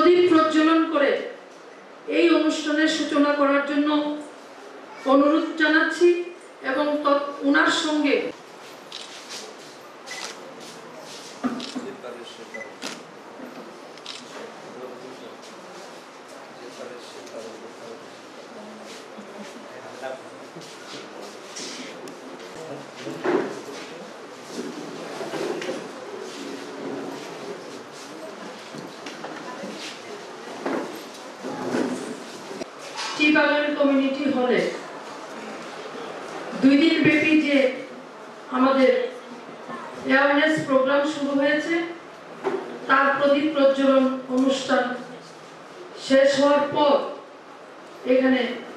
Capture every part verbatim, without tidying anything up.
প্রদীপ প্রজ্বলন করে এই অনুষ্ঠানের সূচনা করার জন্য অনুরোধ জানাচ্ছি এবং ওনার সঙ্গে কমিউনিটি হলে দুই দিন ব্যাপী যে আমাদের অ্যাওয়ারনেস প্রোগ্রাম শুরু হয়েছে তার প্রদীপ প্রজ্বলন অনুষ্ঠান শেষ হওয়ার পর এখানে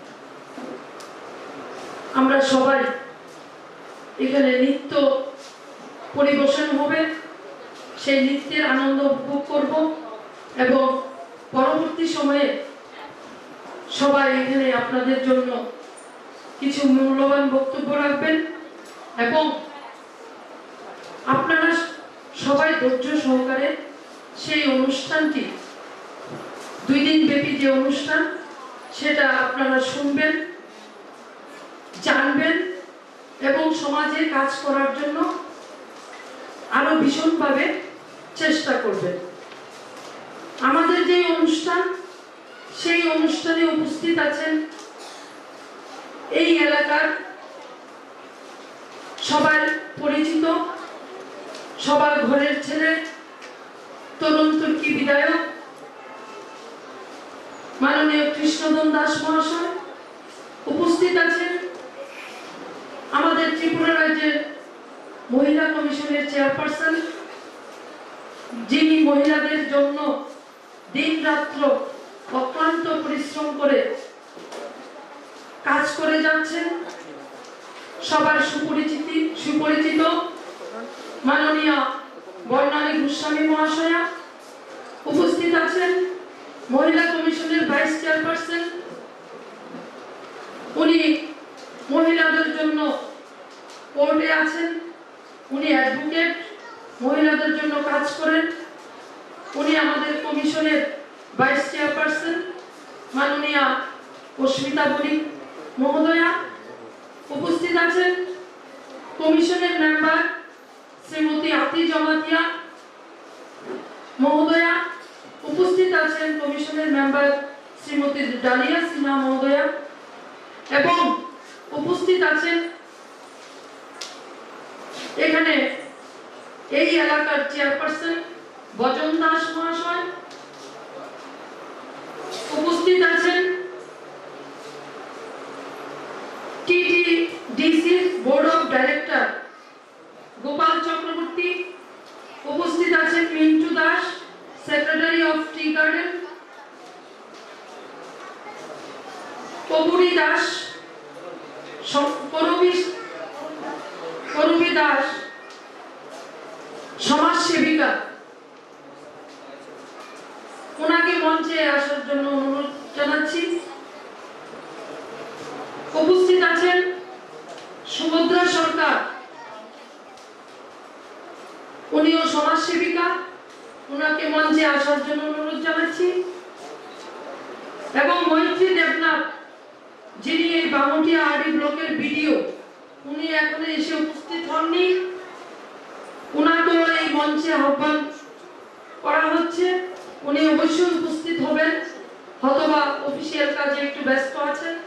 আমরা সবাই এখানে নৃত্য পরিবেশন হবে, সেই নৃত্যের আনন্দ উপভোগ করব এবং পরবর্তী সময়ে সবাই এখানে আপনাদের জন্য কিছু মূল্যবান বক্তব্য রাখবেন এবং আপনারা সবাই ধৈর্য সহকারে সেই অনুষ্ঠানটি দুই দিন ব্যাপী যে অনুষ্ঠান সেটা আপনারা শুনবেন, জানবেন এবং সমাজে কাজ করার জন্য আরো ভীষণভাবে চেষ্টা করবেন। আমাদের যে অনুষ্ঠান সেই অনুষ্ঠানে উপস্থিত আছেন এই এলাকার সবার পরিচিত, সবার ঘরের ছেলে, তরুণ তুর্কি বিধায়ক মাননীয় কৃষ্ণধন দাস মহাশয়। উপস্থিত আছেন আমাদের ত্রিপুরা রাজ্যের মহিলা কমিশনের চেয়ারপারসন, যিনি মহিলাদের জন্য দিন রাত্র অক্লান্ত পরিশ্রম করে কাজ করে যাচ্ছেন, সবার সুপরিচিত সুপরিচিত মাননীয় বর্ণালী গোস্বামী মহাশয়া। উপস্থিত আছেন মহিলা কমিশনের ভাইস চেয়ারপারসন, উনি মহিলাদের জন্য কোর্টে আছেন, উনি অ্যাডভোকেট, মহিলাদের জন্য কাজ করেন। উনি আমাদের কমিশনের ভাইস চেয়ারপারসন মাননীয়া অস্মিতা বণিক মহোদয়া। উপস্থিত আছেন কমিশনের মেম্বার শ্রীমতী আতি জমাতিয়া মহোদয়া। উপস্থিত আছেন কমিশনের মেম্বার শ্রীমতী ডালিয়া সিনহা মহোদয়া এবং উপস্থিত আছেন এখানে এই এলাকার চেয়ারপারসন বজন দাস মহাশয়। উপস্থিত আছেন TTDC board of director Gopal Chakraborty. উপস্থিত আছেন Mintu Das, secretary of tea garden. Kaburi Das, Karabi Das সমাজ সেবিকা, ওনাকে মঞ্চে আসার জন্য অনুরোধ জানাচ্ছি। উপস্থিত আছেন সুভদ্রা সরকার, উনিও সমাজ সেবিকা, ওনাকে মঞ্চে আসার জন্য অনুরোধ জানাচ্ছি। এবং মৈত্রী দেবনাথ, যিনি এই বামুটিয়া আরডি ব্লকের বিডিও, উনি এখনো এসে উপস্থিত হননি, ওনাকেও এই মঞ্চে আহ্বান করা হচ্ছে। উনি অবশ্যই উপস্থিত হবেন, হয়তোবা অফিসিয়াল কাজে একটু ব্যস্ত আছেন।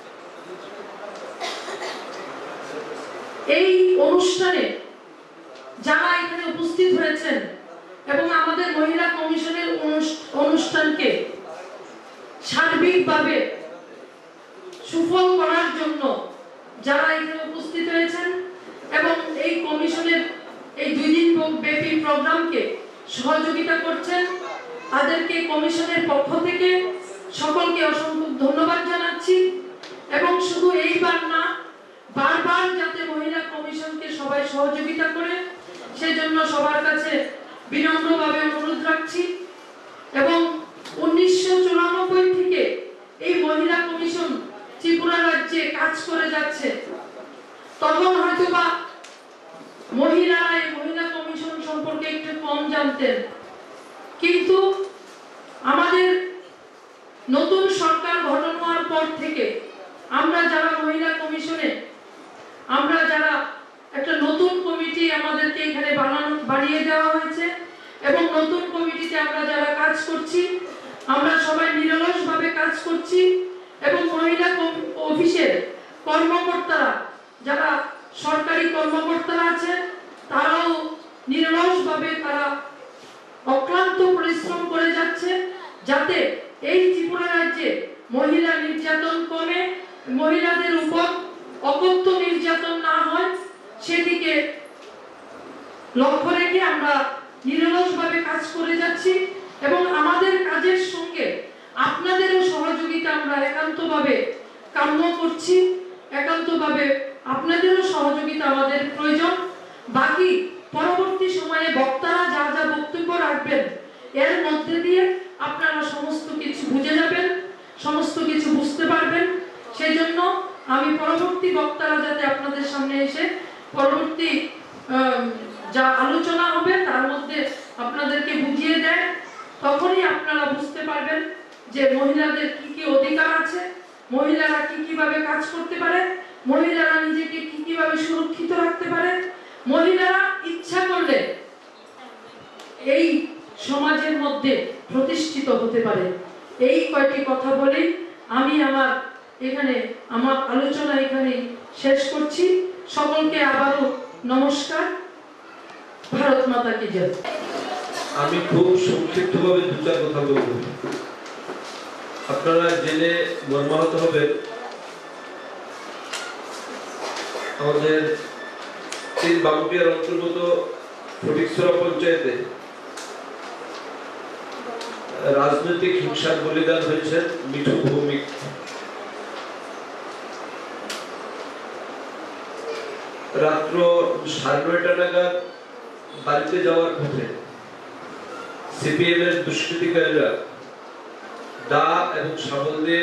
এই অনুষ্ঠানে যারা এখানে উপস্থিত হয়েছেন এবং আমাদের মহিলা কমিশনের অনুষ্ঠানকে সার্বিকভাবে সুফল করার জন্য যারা এখানে উপস্থিত হয়েছেন এবং এই কমিশনের এই দুই দিন ব্যাপী প্রোগ্রামকে সহযোগিতা করছেন, তাদেরকে কমিশনের পক্ষ থেকে সকলকে অসংখ্য ধন্যবাদ জানাচ্ছি। এবং শুধু এইবার না, বারবার যাতে মহিলা কমিশনকে সবাই সহযোগিতা করে সেজন্য সবার কাছে বিনম্রভাবে অনুরোধ রাখছি। এবং উনিশশো চুরানব্বই থেকে এই মহিলা কমিশন ত্রিপুরা রাজ্যে কাজ করে যাচ্ছে। তখন হয়তোবা মহিলারা এই মহিলা কমিশন সম্পর্কে একটু কম জানতেন, কিন্তু আমাদের থেকে আমরা যারা মহিলা কমিশনে আমরা যারা একটা নতুন কমিটি আমাদেরকে এখানে বানানো বানিয়ে দেওয়া হয়েছে এবং নতুন কমিটিতে আমরা যারা কাজ করছি আমরা সবাই নিরলসভাবে কাজ করছি এবং মহিলা অফিসের কর্মকর্তারা যারা সরকারি কর্মকর্তারা আছে তারাও নিরলসভাবে তারা অক্লান্ত পরিশ্রম করে যাচ্ছে যাতে এই ত্রিপুরা রাজ্যে মহিলা নির্যাতন কমে মহিলাদের উপর অকথ্য নির্যাতন না হয় সেদিকে লক্ষ্য রেখে আমরা নিরলসভাবে কাজ করে যাচ্ছি এবং আমাদের কাজের সঙ্গে আপনাদেরও সহযোগিতা আমরা একান্তভাবে কাম্য করছি একান্তভাবে আপনাদেরও সহযোগিতা আমাদের প্রয়োজন বাকি পরবর্তী সময়ে বক্তারা যা যা বক্তব্য রাখবেন এর মধ্যে দিয়ে আপনারা সমস্ত কিছু বুঝে যাবেন সমস্ত কিছু বুঝতে পারবেন সেজন্য আমি পরবর্তী বক্তারা যাতে আপনাদের সামনে এসে পরবর্তী যা আলোচনা হবে তার মধ্যে আপনাদেরকে বুঝিয়ে দেয় তখনই আপনারা বুঝতে পারবেন যে মহিলাদের কি কি অধিকার আছে মহিলারা কি কিভাবে কাজ করতে পারে মহিলারা নিজেকে কি কিভাবে সুরক্ষিত রাখতে পারে মহিলারা ইচ্ছা করলে এই সমাজের মধ্যে প্রতিষ্ঠিত হতে পারে এই কয়টি কথা বলে আমি আমার এখানে আমার আলোচনা এখানে শেষ করছি সকলকে আবারও নমস্কার ভারত মাতা কি জয় আমি খুব সংক্ষিপ্তভাবে দু চার কথা বলবো আপনারা জেনে মর্মাহত হবেন আমাদের তিন বামুটিয়ার অন্তর্গত ফটিকছড়া পঞ্চায়েতে রাজনৈতিক হিংসার বলিদান হয়েছেন মিঠু ভৌমিক রাত্র সাড়ে নয়টা নাগাদ বাড়িতে যাওয়ার পথে সিপিএম এর দুষ্কৃতিকারীরা দা এবং শাবল দিয়ে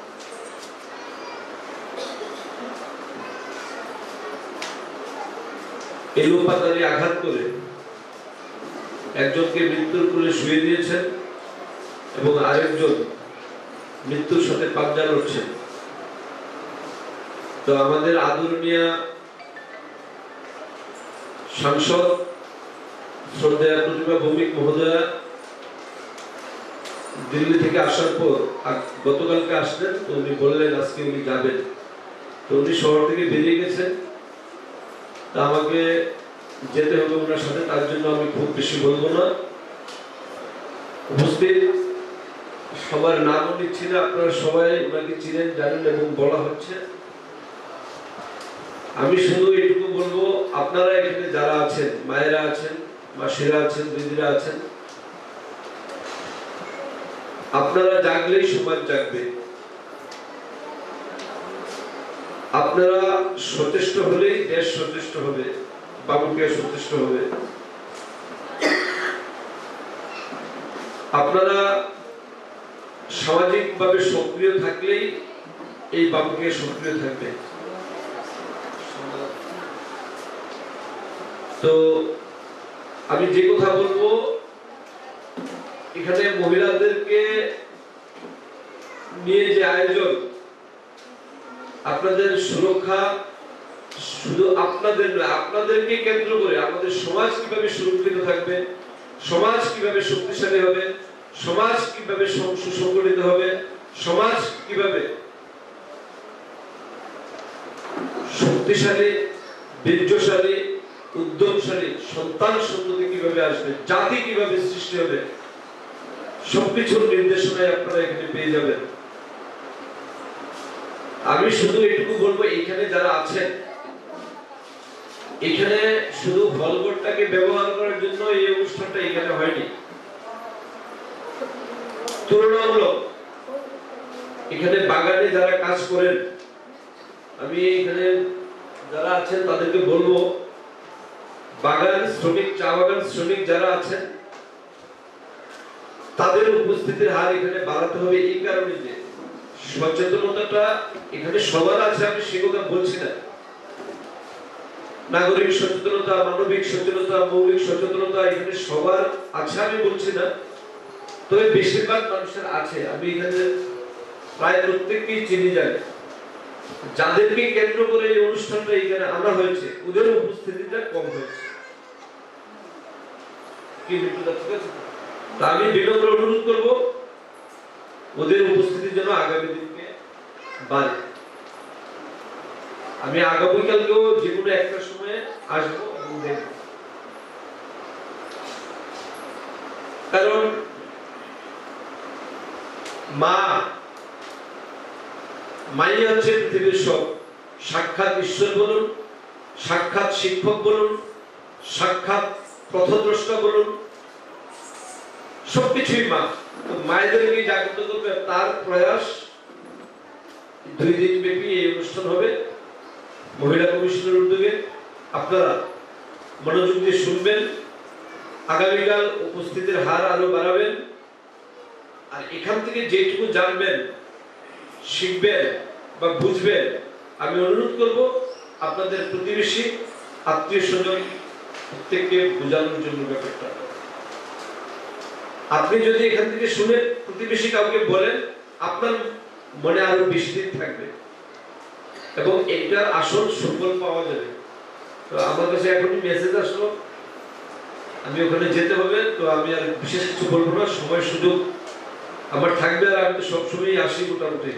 এলোপাতাড়ি আঘাত করে একজনকে মৃত্যুর কোলে শুয়ে দিয়েছেন এবং আরেকজন মৃত্যুর সাথে পাঞ্জা লড়ছেন তো আমাদের আদরণীয় সাংসদ শ্রদ্ধেয় প্রতিভা ভৌমিক মহোদয়া দিল্লি থেকে আসার পর গতকালকে আসলেন তো উনি বললেন আজকে উনি যাবেন তো উনি শহর থেকে বেরিয়ে গেছেন তা আমাকে যেতে হবে ওনার সাথে তার জন্য আমি খুব বেশি বলবো না উপস্থিত সবার নামও নিচ্ছি না আপনারা সবাই ওনাকে চিনেন জানেন এবং বলা হচ্ছে আমি শুধু এটুকু বলবো আপনারা এখানে যারা আছেন মায়েরা আছেন মাসিরা আছেন দিদিরা আছেন আপনারা জাগলেই সমাজ জাগবে আপনারা সচেষ্ট হলেই দেশ সচেষ্ট হবে বামুটিয়া সচেষ্ট হবে আপনারা সামাজিকভাবে সক্রিয় থাকলেই এই বামুটিয়া সক্রিয় থাকবে তো আমি যে কথা বলবো এখানে মহিলাদেরকে নিয়ে যে আয়োজন আপনাদের সুরক্ষা শুধু আপনাদের নয় আপনাদেরকে কেন্দ্র করে আমাদের সমাজ কিভাবে সুরক্ষিত থাকবে সমাজ কিভাবে শক্তিশালী হবে সমাজ কিভাবে সুসংগঠিত হবে সমাজ কিভাবে শক্তিশালী বীর্যশালী উদ্যমশালী সন্তান সন্ততি কিভাবে আসবে জাতি কিভাবে সৃষ্টি হবে সবকিছুর নির্দেশনায় আপনারা এখানে পেয়ে যাবেন আমি শুধু এটুকু বলবো এখানে যারা আছেন এখানে শুধু হলঘরটাকে ব্যবহার করার জন্য এই অনুষ্ঠানটা এখানে হয়নি তুলনামূলক এখানে বাগানে যারা কাজ করেন আমি এখানে যারা আছেন তাদেরকে বলবো বাগান শ্রমিক চা বাগান শ্রমিক যারা আছেন তাদের উপস্থিতির হার এখানে বাড়াতে হবে এই কারণে যে সচেতনতাটা এখানে সবার আছে আমি সে কথা বলছি না নাগরিক সচেতনতা মানবিক সচেতনতা মৌলিক সচেতনতা এখানে সবার আছে আমি বলছি না তবে বেশিরভাগ মানুষের আছে আমি এখানে প্রায় প্রত্যেককেই চিনি জানে। যাদেরকে কেন্দ্র করে এই অনুষ্ঠানটা এখানে আনা হয়েছে ওদের উপস্থিতিটা কম হয়েছে। কি ঠিক আছে? আমি বিনম্র অনুরোধ করব ওদের উপস্থিতির জন্য আগামী দিনকে বাড়ে। আমি আগামীকালকেও যে কোনো একটা সময়ে আসবো এবং দেখবো, কারণ মা মাই হচ্ছে পৃথিবীর সব। সাক্ষাৎ ঈশ্বর বলুন, সাক্ষাৎ শিক্ষক বলুন, সাক্ষাৎ পথদ্রষ্টা বলুন, সবকিছুই মা। তো মায়েদেরকে জাগ্রত করবে তার প্রয়াস। দুই দিন ব্যাপী এই অনুষ্ঠান হবে মহিলা কমিশনের উদ্যোগে। আপনারা মনোযোগ দিয়ে শুনবেন, আগামীকাল উপস্থিতির হার আরো বাড়াবেন, আর এখান থেকে যেটুকু জানবেন, শিখবেন বা বুঝবেন, আমি অনুরোধ করব আপনাদের প্রতিবেশী, আত্মীয় স্বজন প্রত্যেককে বোঝানোর জন্য ব্যাপারটা। আপনি যদি এখান থেকে শুনে প্রতিবেশী কাউকে বলেন, আপনার মনে আরো বেশি দিন থাকবে এবং এটার আসল সুফল পাওয়া যাবে। তো আমার কাছে এখনই মেসেজ আসলো, আমি ওখানে যেতে হবে। তো আমি আর বিশেষ কিছু বলবো না, সময় সুযোগ আমার থাকবে, আর আমি তো সবসময় আসি মোটামুটি।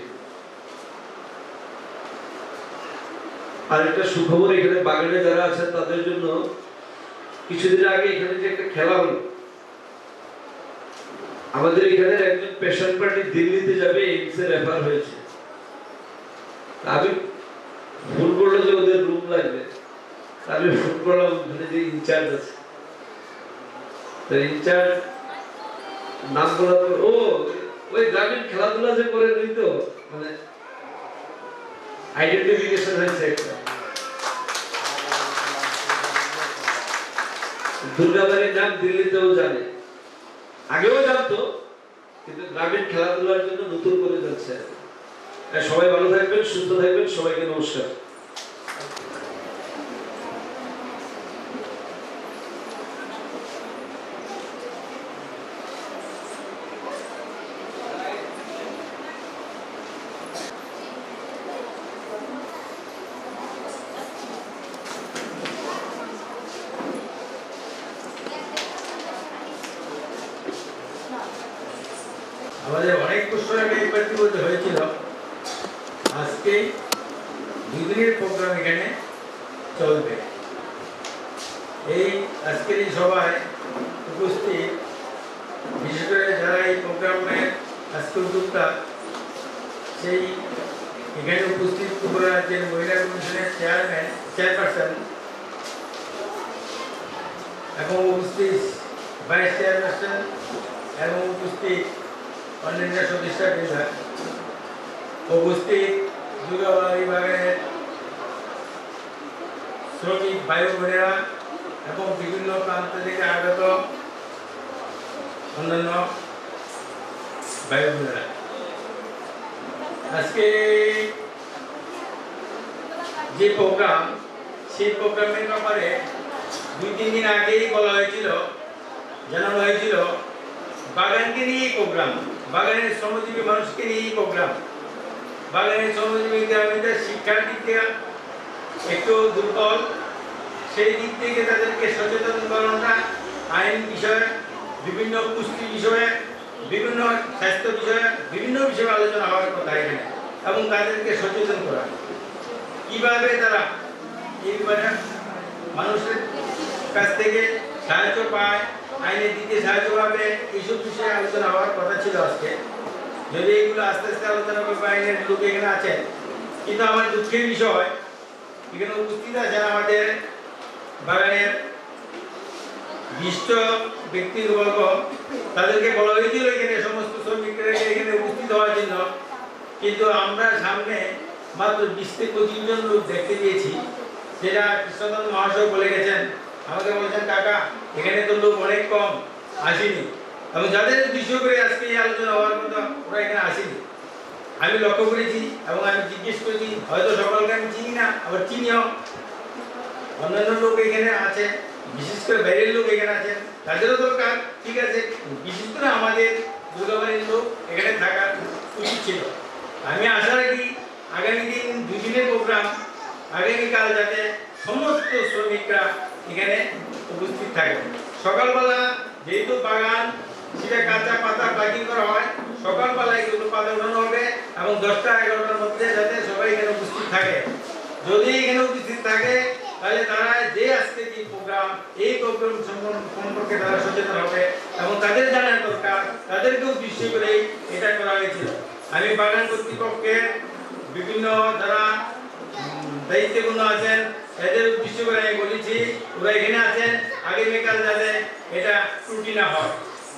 আর একটা সুখবর, এখানে বাগানে যারা আছেন তাদের জন্য কিছুদিন আগে এখানে যে একটা খেলা হলো, আমাদের এখানে একজন পেশেন্ট পার্টি দিল্লিতে যাবে, এইমসে রেফার হয়েছে। আমি ফোন করলো যে ওদের রুম লাগবে, আমি ফোন করলাম ওখানে যে ইনচার্জ আছে, ইনচার্জ নাম বলা, ও ওই গ্রামীণ খেলাধুলা যে করে ওই তো মানে আইডেন্টিফিকেশন হয়েছে একটা। দুর্গাবাড়ির নাম দিল্লিতেও জানে, আগেও জানতো, কিন্তু গ্রামীণ খেলাধুলার জন্য নতুন করে যাচ্ছে। সবাই ভালো থাকবেন, সুস্থ থাকবেন, সবাইকে নমস্কার। আমাদের অনেক বছর আগে একবার কি বলতে হয়েছিল, আজকে দুদিনের প্রোগ্রাম এখানে চলবে। এই আজকের এই সভায় উপস্থিত বিশেষ করে যারা এই প্রোগ্রামের আজকে উদ্যোক্তা, সেই এখানে উপস্থিত ত্রিপুরা রাজ্যের মহিলা কমিশনের চেয়ারম্যান চেয়ারপারসন এবং উপস্থিত ভাইস চেয়ারপারসন এবং উপস্থিত অন্যান্য সদস্যবৃন্দ, উপস্থিত দুর্গাবাড়ি বাগানের শ্রমিক ভাই বোনেরা এবং বিভিন্ন প্রান্ত থেকে আগত অন্যান্য ভাই বোনেরা, আজকে যে প্রোগ্রাম, সেই প্রোগ্রামের ব্যাপারে দুই তিন দিন আগেই বলা হয়েছিল, জানানো হয়েছিল বাগানকে নিয়েই প্রোগ্রাম, বাগানের শ্রমজীবী মানুষকে নিয়েই প্রোগ্রাম। বাগানের শ্রমজীবী গ্রামীণদের শিক্ষার দিক থেকে একটু দুর্বল, সেই দিক থেকে তাদেরকে সচেতন করানোটা, আইন বিষয়ে, বিভিন্ন পুষ্টি বিষয়ে, বিভিন্ন স্বাস্থ্য বিষয়ে, বিভিন্ন বিষয়ে আলোচনা হওয়ার কথা এখানে, এবং তাদেরকে সচেতন করা, কিভাবে তারা এই ব্যাপারে মানুষের কাছ থেকে সাহায্য পায়, আইনের দিকে সাহায্য পাবে, এইসব বিষয়ে আলোচনা হওয়ার কথা ছিল আজকে। যদি এগুলো আস্তে আস্তে আলোচনা করবে, আইনের লোক এখানে আছেন, কিন্তু আমার দুঃখের বিষয় এখানে উপস্থিত আছেন আমাদের বাগানের বিশিষ্ট ব্যক্তিবর্গ, তাদেরকে বলা হয়েছিল এখানে সমস্ত শ্রমিকদেরকে এখানে উপস্থিত হওয়ার জন্য, কিন্তু আমরা সামনে মাত্র বিশ থেকে পঁচিশ জন লোক দেখতে পেয়েছি, যেটা কৃষ্ণচন্দ্র মহাশয় বলে গেছেন। আমাকে বলছেন কাকা এখানে তো লোক অনেক কম, আসেনি, এবং যাদের উদ্দেশ্য করে আজকে এই আলোচনা হওয়ার কথা ওরা এখানে আসেনি। আমি লক্ষ্য করেছি এবং আমি জিজ্ঞেস করেছি, হয়তো সকলকে আমি চিনি না, আবার চিনিও। অন্যান্য লোক এখানে আছে, বিশেষ করে বাইরের লোক এখানে আছেন, তাদেরও দরকার, ঠিক আছে, বিশেষ করে আমাদের দুর্গাবাড়ির লোক এখানে থাকার উচিত ছিল, আমি আশা রাখি আগামী দিন দুদিনের প্রোগ্রাম আগামীকাল যাতে সমস্ত শ্রমিকরা এখানে উপস্থিত থাকে। সকালবেলা যেহেতু বাগান সেটা কাঁচা পাতা প্যাকিং করা হয়, সকালবেলায় এগুলো পাতা উঠানো হবে এবং দশটা এগারোটার মধ্যে যাতে সবাই এখানে উপস্থিত থাকে। যদি এখানে উপস্থিত থাকে তাহলে তারা যে আজকে যে প্রোগ্রাম এই প্রোগ্রাম সম্পর্কে তারা সচেতন হবে এবং তাদের জানা দরকার, তাদেরকেও দৃষ্টি করে এটা করা হয়েছিল। আমি বাগান কর্তৃপক্ষের বিভিন্ন যারা দায়িত্বপূর্ণ আছেন এদের উদ্দেশ্য করে আমি বলেছি ওরা এখানে আছেন, আগামীকাল যাতে এটা ত্রুটি না হয়।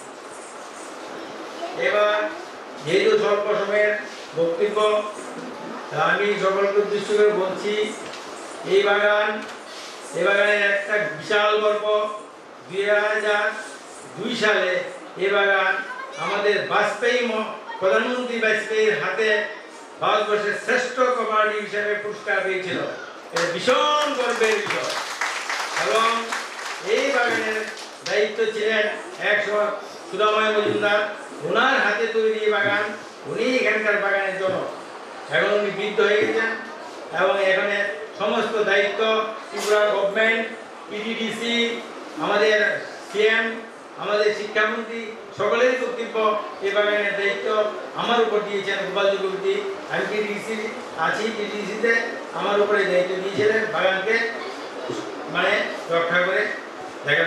এবার যেহেতু স্বল্প সময়ের বক্তব্য, আমি সকলকে উদ্দেশ্য করে বলছি এই বাগান এই বাগানের একটা বিশাল গল্প। দুই হাজার দুই সালে এই বাগান আমাদের বাজপেয়ী প্রধানমন্ত্রী বাজপেয়ীর হাতে ভারতবর্ষের শ্রেষ্ঠ কমান্ডি হিসেবে পুরস্কার পেয়েছিল। এটা ভীষণ গর্বের বিষয়। এবং এই বাগানের দায়িত্ব ছিলেন একসময় সুদাময় মজুমদার, ওনার হাতে তৈরি এই বাগান, উনি এখানকার বাগানের জন্য। এখন উনি বৃদ্ধ হয়ে গেছেন এবং এখানে সমস্ত দায়িত্ব ত্রিপুরা গভর্নমেন্ট, পিডিডিসি, আমাদের সিএম, আমাদের শিক্ষামন্ত্রী সকলেরই কর্তব্য এই বাগানের দায়িত্ব আমার উপর দিয়েছেন গোপাল চক্রবর্তী। আমি পিডিডিসি আছি, পিডিডিসিতে আমার উপরে দায়িত্ব দিয়েছিলেন বাগানকে মানে রক্ষা করে দেখা।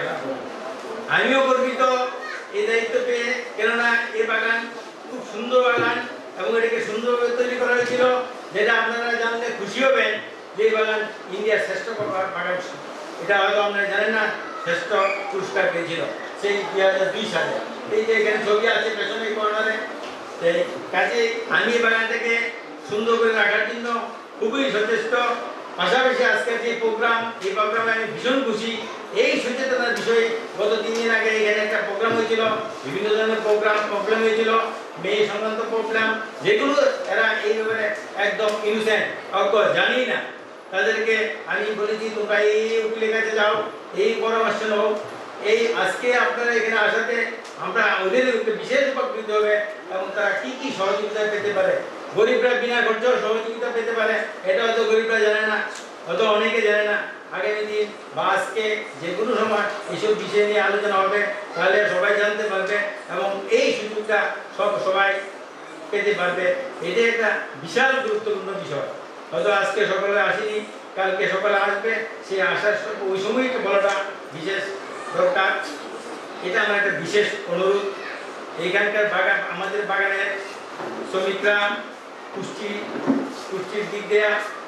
আমিও গর্বিত এই দায়িত্ব পেয়ে, কেননা এই বাগান খুব সুন্দর বাগান এবং এটাকে সুন্দরভাবে তৈরি করা হয়েছিল, যেটা আপনারা জানলে খুশি হবেন যে এই বাগান ইন্ডিয়ার শ্রেষ্ঠ বাগান। এটা হয়তো আপনারা জানেন না, শ্রেষ্ঠ পুরস্কার পেয়েছিল সেই দুই হাজার দুই সালে। এই যে এখানে ছবি আছে পেছনে কর্নারে, সেই কাজে আমি এই বাগানটাকে সুন্দর করে রাখার জন্য খুবই সচেষ্ট। পাশাপাশি আজকের যে প্রোগ্রাম, এই প্রোগ্রামে আমি ভীষণ খুশি। এই সচেতনার বিষয়ে গত তিন দিন আগে এখানে একটা প্রোগ্রাম হয়েছিল, বিভিন্ন ধরনের প্রোগ্রাম প্রবলেম হয়েছিল, মেয়ে সংক্রান্ত প্রবলেম, যেগুলো এরা এই ব্যাপারে একদম ইনোসেন্ট, অজ্ঞ, জানি না। তাদেরকে আমি বলেছি তোমরা এই উকিলের কাছে যাও, এই পরামর্শ নাও। এই আজকে আপনারা এখানে আসাতে আমরা ওদের বিশেষ উপকৃত হবে এবং তারা কি কি সহযোগিতা পেতে পারে। গরিবরা বিনা খরচ সহযোগিতা পেতে পারে, এটা হয়তো গরিবরা জানে না, হয়তো অনেকে জানে না। আগামী দিন বা আজকে যে কোনো সময় এইসব বিষয় নিয়ে আলোচনা হবে, তাহলে সবাই জানতে পারবে এবং এই সুযোগটা সব সবাই পেতে পারবে। এটা একটা বিশাল গুরুত্বপূর্ণ বিষয়। হয়তো আজকে সকালে আসেনি, কালকে সকালে আসবে, সেই আসার ওই সময়ই বলাটা বিশেষ দরকার। এটা আমার একটা বিশেষ অনুরোধ। এইখানকার বাগান, আমাদের বাগানের শ্রমিকরা পুষ্টি পুষ্টির দিক দিয়ে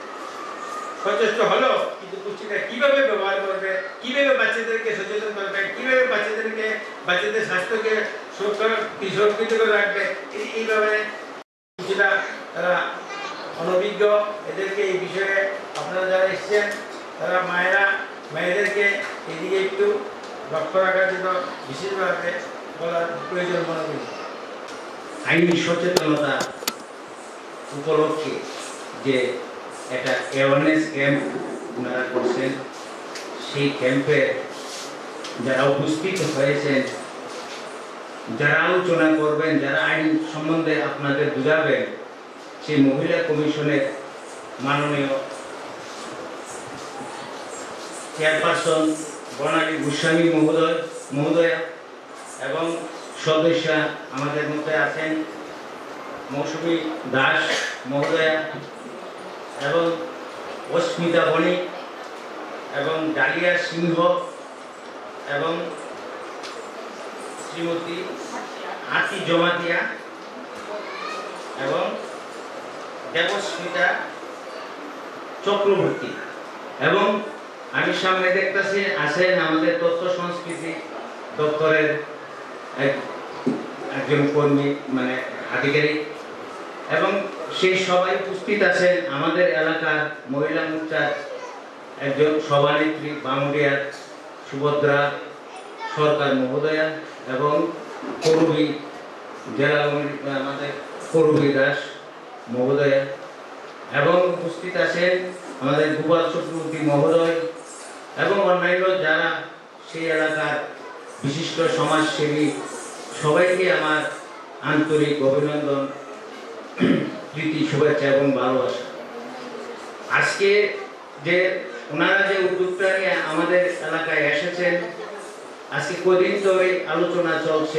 সচেষ্ট হলো, কিন্তু পুষ্টিটা কিভাবে ব্যবহার করবে, কিভাবে বাচ্চাদেরকে সচেতন করবে, কিভাবে বাচ্চাদেরকে বাচ্চাদের স্বাস্থ্যকে সুরক্ষিত করে রাখবে, এই ব্যাপারে কিছুটা তারা অনভিজ্ঞ। এদেরকে এই বিষয়ে আপনারা যারা এসছেন তারা মায়েরা মেয়েদেরকে এদিকে একটু লক্ষ্য রাখার জন্য বিশেষভাবে বলার প্রয়োজন মনে করি। আইনি সচেতনতা উপলক্ষে যে একটা অ্যাওয়ারনেস ক্যাম্প ওনারা করছেন, সেই ক্যাম্পে যারা উপস্থিত হয়েছেন, যারা আলোচনা করবেন, যারা আইন সম্বন্ধে আপনাদের বুঝাবেন, সেই মহিলা কমিশনের মাননীয় চেয়ারপারসন বর্ণালী গোস্বামী মহোদয় মহোদয়া এবং সদস্য আমাদের মধ্যে আছেন মৌসুমী দাস মহোদয়া এবং অস্মিতা বণিক এবং ডালিয়া সিংহ এবং শ্রীমতী আতি জমাতিয়া এবং দেবস্মিতা চক্রবর্তী। এবং আমি সামনে দেখতেছি আছেন আমাদের তথ্য সংস্কৃতি দপ্তরের একজন কর্মী, মানে আধিকারিক, এবং সেই সবাই উপস্থিত আছেন আমাদের এলাকার মহিলা মোর্চার একজন সভানেত্রী বামুটিয়ার সুভদ্রা সরকার মহোদয়া এবং করবী জেলা আমাদের করবী দাস মহোদয়া, এবং উপস্থিত আছেন আমাদের গোপাল চক্রবর্তী মহোদয় এবং অন্যান্য যারা সেই এলাকার বিশিষ্ট সমাজসেবী। সবাইকে আমার আন্তরিক অভিনন্দন প্রীতি শুভেচ্ছা এবং ভালোবাসা। আজকে যে ওনারা যে উদ্যোগটা নিয়ে আমাদের এলাকায় এসেছেন, আজকে কদিন ধরে আলোচনা চলছে,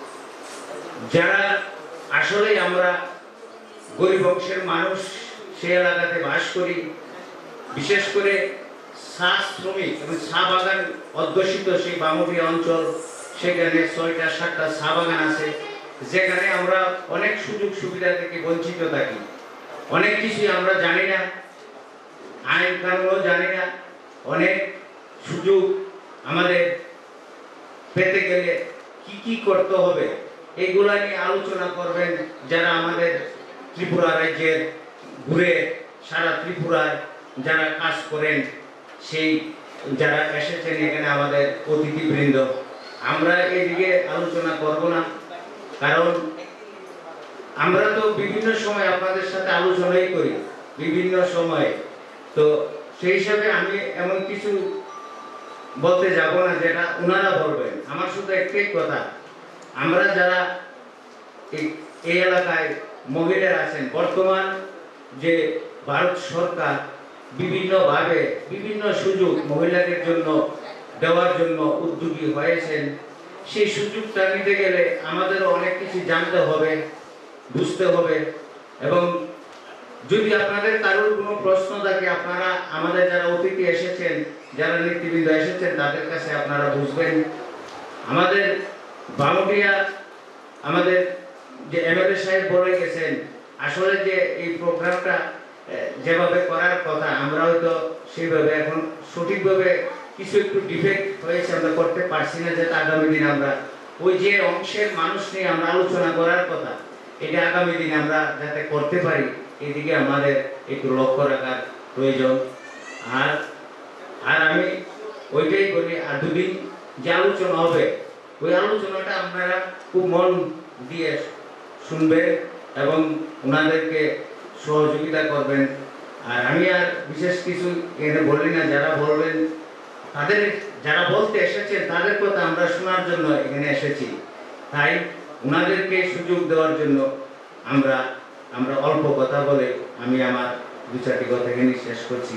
যারা আসলে আমরা গরিব অংশের মানুষ সে এলাকাতে বাস করি, বিশেষ করে চা শ্রমিক এবং চা বাগান অধ্যুষিত সেই বামুটিয়া অঞ্চল, সেখানে ছয়টা সাতটা চা বাগান আছে, যেখানে আমরা অনেক সুযোগ সুবিধা থেকে বঞ্চিত থাকি। অনেক কিছুই আমরা জানি না, আইন কানুনও জানি না, অনেক সুযোগ আমাদের পেতে গেলে কি কি করতে হবে এগুলা নিয়ে আলোচনা করবেন যারা আমাদের ত্রিপুরা রাজ্যের ঘুরে সারা ত্রিপুরায় যারা কাজ করেন, সেই যারা এসেছেন এখানে আমাদের অতিথিবৃন্দ। আমরা এদিকে আলোচনা করব না, কারণ আমরা তো বিভিন্ন সময় আপনাদের সাথে আলোচনাই করি বিভিন্ন সময়ে, তো সেই হিসাবে আমি এমন কিছু বলতে যাব না যেটা ওনারা বলবেন। আমার শুধু একটাই কথা, আমরা যারা এই এলাকায় মহিলারা আছেন, বর্তমান যে ভারত সরকার বিভিন্নভাবে বিভিন্ন সুযোগ মহিলাদের জন্য দেওয়ার জন্য উদ্যোগী হয়েছেন, সেই সুযোগটা নিতে গেলে আমাদেরও অনেক কিছু জানতে হবে, বুঝতে হবে। এবং যদি আপনাদের কারোর কোনো প্রশ্ন থাকে, আপনারা আমাদের যারা অতিথি এসেছেন, যারা নেতৃবৃন্দ এসেছেন, তাদের কাছে আপনারা বুঝবেন। আমাদের বামুটিয়া আমাদের যে এমএলএ সাহেব বলে গেছেন, আসলে যে এই প্রোগ্রামটা যেভাবে করার কথা আমরা হয়তো সেইভাবে এখন সঠিকভাবে কিছু একটু ডিফেক্ট হয়েছে, আমরা করতে পারছি না, যাতে আগামী দিনে আমরা ওই যে অংশের মানুষ নিয়ে আমরা আলোচনা করার কথা, এটা আগামী দিনে আমরা যাতে করতে পারি, এদিকে আমাদের একটু লক্ষ্য রাখার প্রয়োজন। আর আর আমি ওইটাই বলি, আর দুদিন যে আলোচনা হবে ওই আলোচনাটা আপনারা খুব মন দিয়ে শুনবেন এবং ওনাদেরকে সহযোগিতা করবেন। আর আমি আর বিশেষ কিছু এখানে বলি না, যারা বলবেন তাদের, যারা বলতে এসেছেন তাদের কথা আমরা শোনার জন্য এখানে এসেছি, তাই ওনাদেরকে সুযোগ দেওয়ার জন্য আমরা আমরা অল্প কথা বলে আমি আমার দু চারটি কথা এখানে শেষ করছি।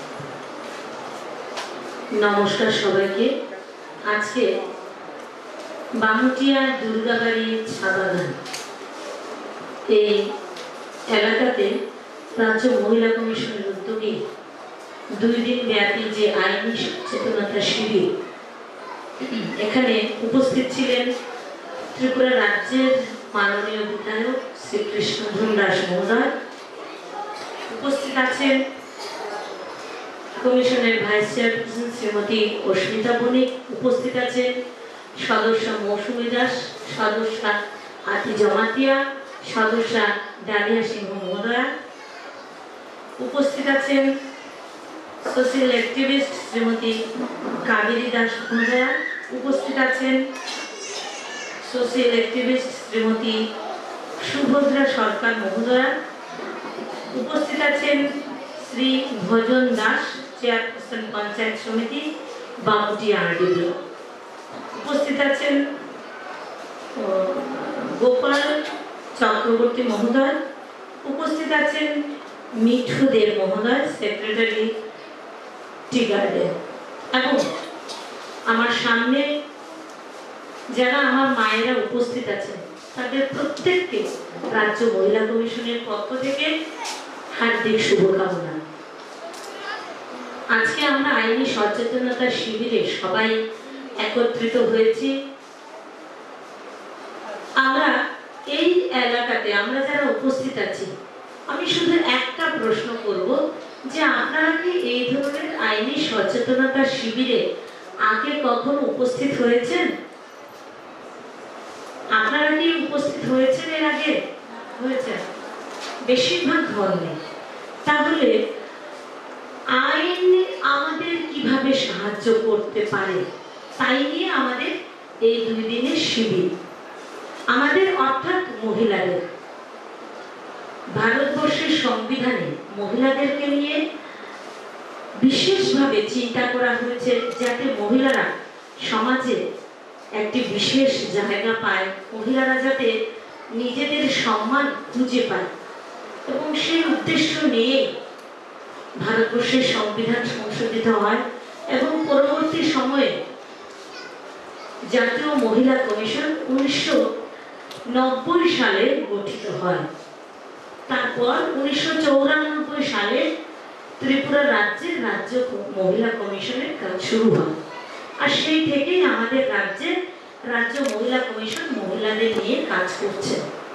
নমস্কার সবাইকে। আজকে বামুটিয়া দুর্গাবাড়ি চা বাগান এই এলাকাতে রাজ্য মহিলা কমিশনের উদ্যোগে দুই দিন ব্যাপী যে আইনি সচেতনতা শিবির, এখানে উপস্থিত ছিলেন ত্রিপুরা রাজ্যের মাননীয় বিধায়ক শ্রী কৃষ্ণধন দাস মহোদয়, উপস্থিত আছেন কমিশনের ভাইস চেয়ারপারসন শ্রীমতী অস্মিতা বণিক, উপস্থিত আছেন সদস্য মৌসুমী দাস, সদস্যা আতি জমাতিয়া, সদস্যা ডালিয়া সিংহ মহোদয়া, উপস্থিত আছেন সোশ্যাল অ্যাক্টিভিস্ট শ্রীমতী কাবেরী দাস মহোদয়া, উপস্থিত আছেন সোশ্যাল অ্যাক্টিভিস্ট শ্রীমতী সুভদ্রা সরকার মহোদয়া, উপস্থিত আছেন Shri Bhajan Das, chairperson panchayat samiti Bamutia RD block, উপস্থিত আছেন গোপাল চক্রবর্তী মহোদয়, উপস্থিত আছেন মিঠু দের মহোদয়, সেক্রেটারি টি গার্ডেন, এবং আমার সামনে যারা আমার মায়েরা উপস্থিত আছেন তাদের প্রত্যেককে রাজ্য মহিলা কমিশনের পক্ষ থেকে হার্দিক শুভকামনা। আজকে আমরা আইনি সচেতনতা শিবিরে সবাই একত্রিত হয়েছি। আমরা এই এলাকাতে আমরা যারা উপস্থিত আছি, আমি শুধু একটা প্রশ্ন করব যে আপনারা কি এই ধরনের আইনি সচেতনতা শিবিরে আগে কখনো উপস্থিত হয়েছেন? আপনারা কি উপস্থিত হয়েছেন এর আগে? হয়েছে? বেশিরভাগ হননি। তাহলে আইন আমাদের কিভাবে সাহায্য করতে পারে তাই নিয়ে আমাদের এই দুই দিনের শিবির। আমাদের অর্থাৎ মহিলাদের, ভারতবর্ষের সংবিধানে মহিলাদেরকে নিয়ে বিশেষভাবে চিন্তা করা হয়েছে যাতে মহিলারা সমাজে একটি বিশেষ জায়গা পায়, মহিলারা যাতে নিজেদের সম্মান খুঁজে পায়। এবং সেই উদ্দেশ্য নিয়ে ভারতবর্ষের সংবিধান সংশোধিত হয় এবং পরবর্তী সময়ে জাতীয় মহিলা কমিশন উনিশশো নব্বই সালে গঠিত হয়। তারপর উনিশশো চৌরানব্বই সালে ত্রিপুরা রাজ্যের রাজ্য মহিলা কমিশনের কাজ শুরু হয়। আর সেই থেকেই আমাদের রাজ্যে রাজ্য মহিলা কমিশন মহিলাদের নিয়ে কাজ করছে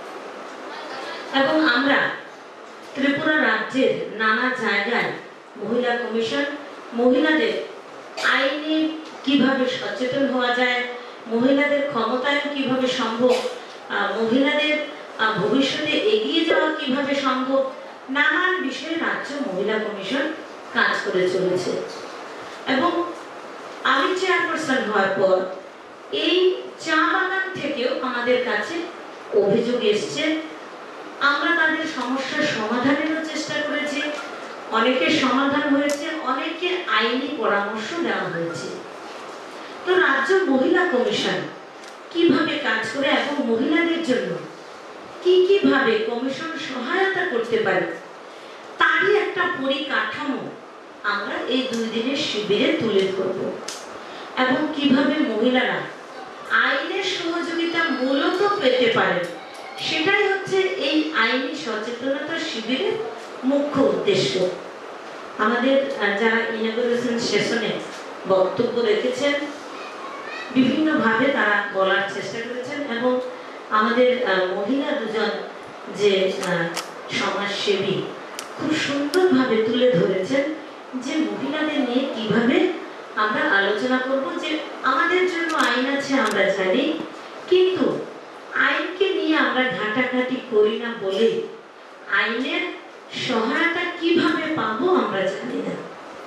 এবং আমরা ত্রিপুরা রাজ্যের নানা জায়গায় মহিলা কমিশন মহিলাদের আইনে কিভাবে সচেতন হওয়া যায়, মহিলাদের ক্ষমতায়ন কিভাবে সম্ভব, মহিলাদের ভবিষ্যতে এগিয়ে যাওয়া কিভাবে সম্ভব, নানান বিষয়ে রাজ্য মহিলা কমিশন কাজ করে চলেছে। এবং আমি চেয়ারপারসন হওয়ার পর এই চা বাগান থেকেও আমাদের কাছে অভিযোগ এসছে। আমরা তাদের সমস্যার সমাধানেরও চেষ্টা করেছি, অনেকের সমাধান হয়েছে, অনেকে আইনি পরামর্শ দেওয়া হয়েছে। তো রাজ্য মহিলা কমিশন কিভাবে কাজ করে এবং মহিলাদের জন্য কি কিভাবে কমিশন সহায়তা করতে পারে তারই একটা পরিকাঠামো আমরা এই দুই দিনের শিবিরে তুলে ধরব এবং কিভাবে মহিলারা আইনের সহযোগিতা মূলত পেতে পারে সেটাই হচ্ছে এই আইনি সচেতনতা শিবিরের মুখ্য উদ্দেশ্য। আমাদের যারা ইনঅগ্রেশন সেশনে বক্তব্য রেখেছেন বিভিন্নভাবে তারা বলার চেষ্টা করেছেন এবং আমাদের মহিলা দুজন যে সমাজসেবী খুব সুন্দরভাবে তুলে ধরেছেন যে মহিলাদের নিয়ে কিভাবে আমরা আলোচনা করব। যে আমাদের জন্য আইন আছে আমরা জানি, কিন্তু আইনকে নিয়ে আমরা ঘাটাঘাটি করি না বলে আইনের সহায়তা কিভাবে পাবো আমরা জানি না।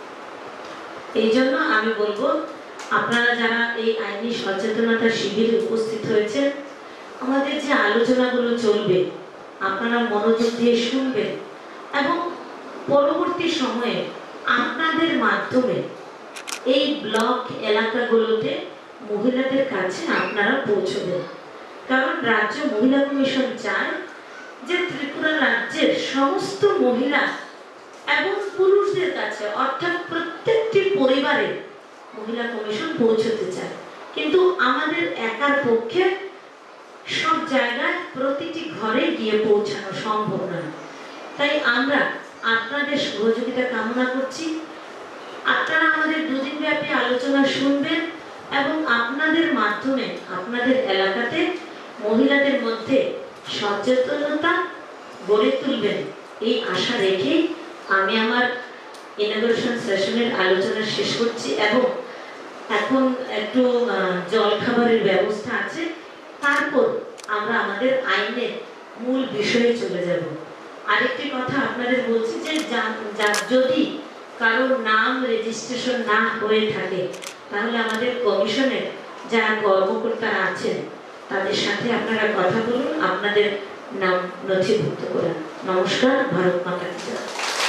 এই জন্য আমি বলবো আপনারা যারা এই আইনি সচেতনতা শিবিরে উপস্থিত হয়েছে, আমাদের যে আলোচনাগুলো চলবে আপনারা মনোযোগ দিয়ে শুনবেন এবং পরবর্তী সময়ে আপনাদের মাধ্যমে এই ব্লক এলাকাগুলোতে মহিলাদের কাছে আপনারা পৌঁছবেন। কারণ রাজ্য মহিলা কমিশন চায় যে ত্রিপুরা রাজ্যের সমস্ত মহিলা এবং পুরুষদের কাছে অর্থাৎ প্রত্যেকটি পরিবারে মহিলা কমিশন পৌঁছতে চায়, কিন্তু আমাদের একার পক্ষে সব জায়গায় প্রতিটি ঘরে গিয়ে পৌঁছানো সম্ভব নয়। তাই আমরা আপনাদের সহযোগিতা কামনা করছি। আপনারা আমাদের দুদিন ব্যাপী আলোচনা শুনবেন এবং আপনাদের মাধ্যমে আপনাদের এলাকাতে মহিলাদের মধ্যে সচেতনতা গড়ে তুলবেন এই আশা রেখে আমি আমার ইনঅগ্রেশন সেশনের আলোচনা শেষ করছি এবং এখন একটু জল খাবারের ব্যবস্থা আছে, তারপর আমরা আমাদের আইনের মূল বিষয়ে চলে যাব। আরেকটি কথা আপনাদের বলছি যে যদি কারোর নাম রেজিস্ট্রেশন না হয়ে থাকে তাহলে আমাদের কমিশনের যারা কর্মকর্তারা আছেন তাদের সাথে আপনারা কথা বলুন, আপনাদের নাম নথিভুক্ত করেন। নমস্কার, ভারত মাতা কি জয়।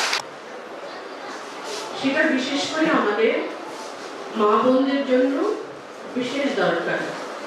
সেটা বিশেষ করে আমাদের মা বোনদের জন্য বিশেষ দরকার।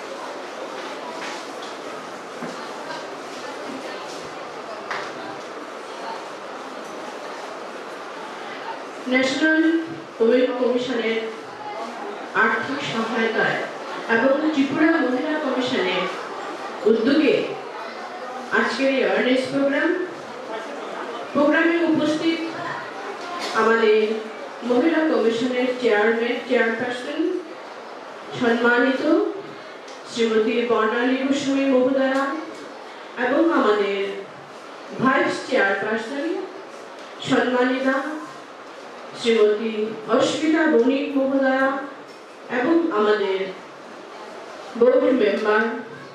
ন্যাশনাল ওমেন কমিশনের আর্থিক সহায়তায় এবং ত্রিপুরা মহিলা কমিশনের উদ্যোগে আজকের এই অ্যাওয়ারনেস প্রোগ্রাম প্রোগ্রামে উপস্থিত আমাদের মহিলা কমিশনের চেয়ারম্যান চেয়ারপারসন সম্মানিত শ্রীমতী বর্ণালী গোস্বামী মহোদয়া এবং আমাদের ভাইস চেয়ারপারসন সম্মানিতা শ্রীমতী অস্মিতা বণিক মহোদয়া এবং আমাদের বোর্ড মেম্বার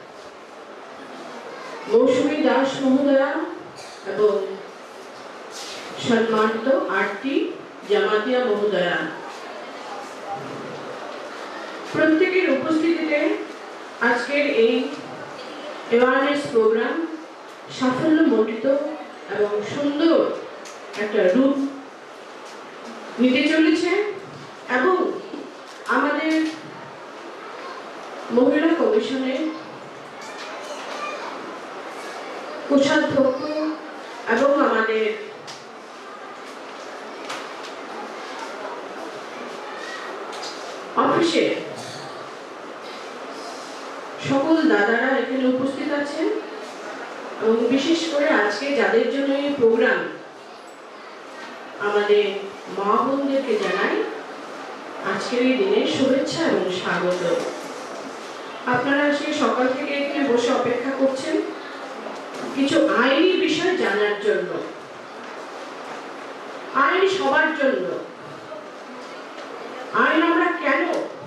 মৌসুমী দাস মহোদয়া এবং সম্মানিত আরটি জামাতিয়া মহোদয়া, প্রত্যেকের উপস্থিতিতে আজকের এই অ্যাওয়ারনেস প্রোগ্রাম সাফল্যমণ্ডিত এবং সুন্দর একটা রূপ নিতে চলেছে এবং আমাদের মহিলা কমিশনের কোষাধ্যক্ষ এবং আমাদের অফিসে সকল দাদারা এখানে উপস্থিত আছেন এবং বিশেষ করে আজকে যাদের জন্য এই প্রোগ্রাম, আমাদের মা বোনদেরকে জানাই আজকের এই দিনের শুভেচ্ছা এবং স্বাগত। আপনারা আজকে সকাল থেকে এখানে বসে অপেক্ষা করছেন কিছু আইনি বিষয় জানার জন্য। আইন সবার জন্য। আইন আমরা কেন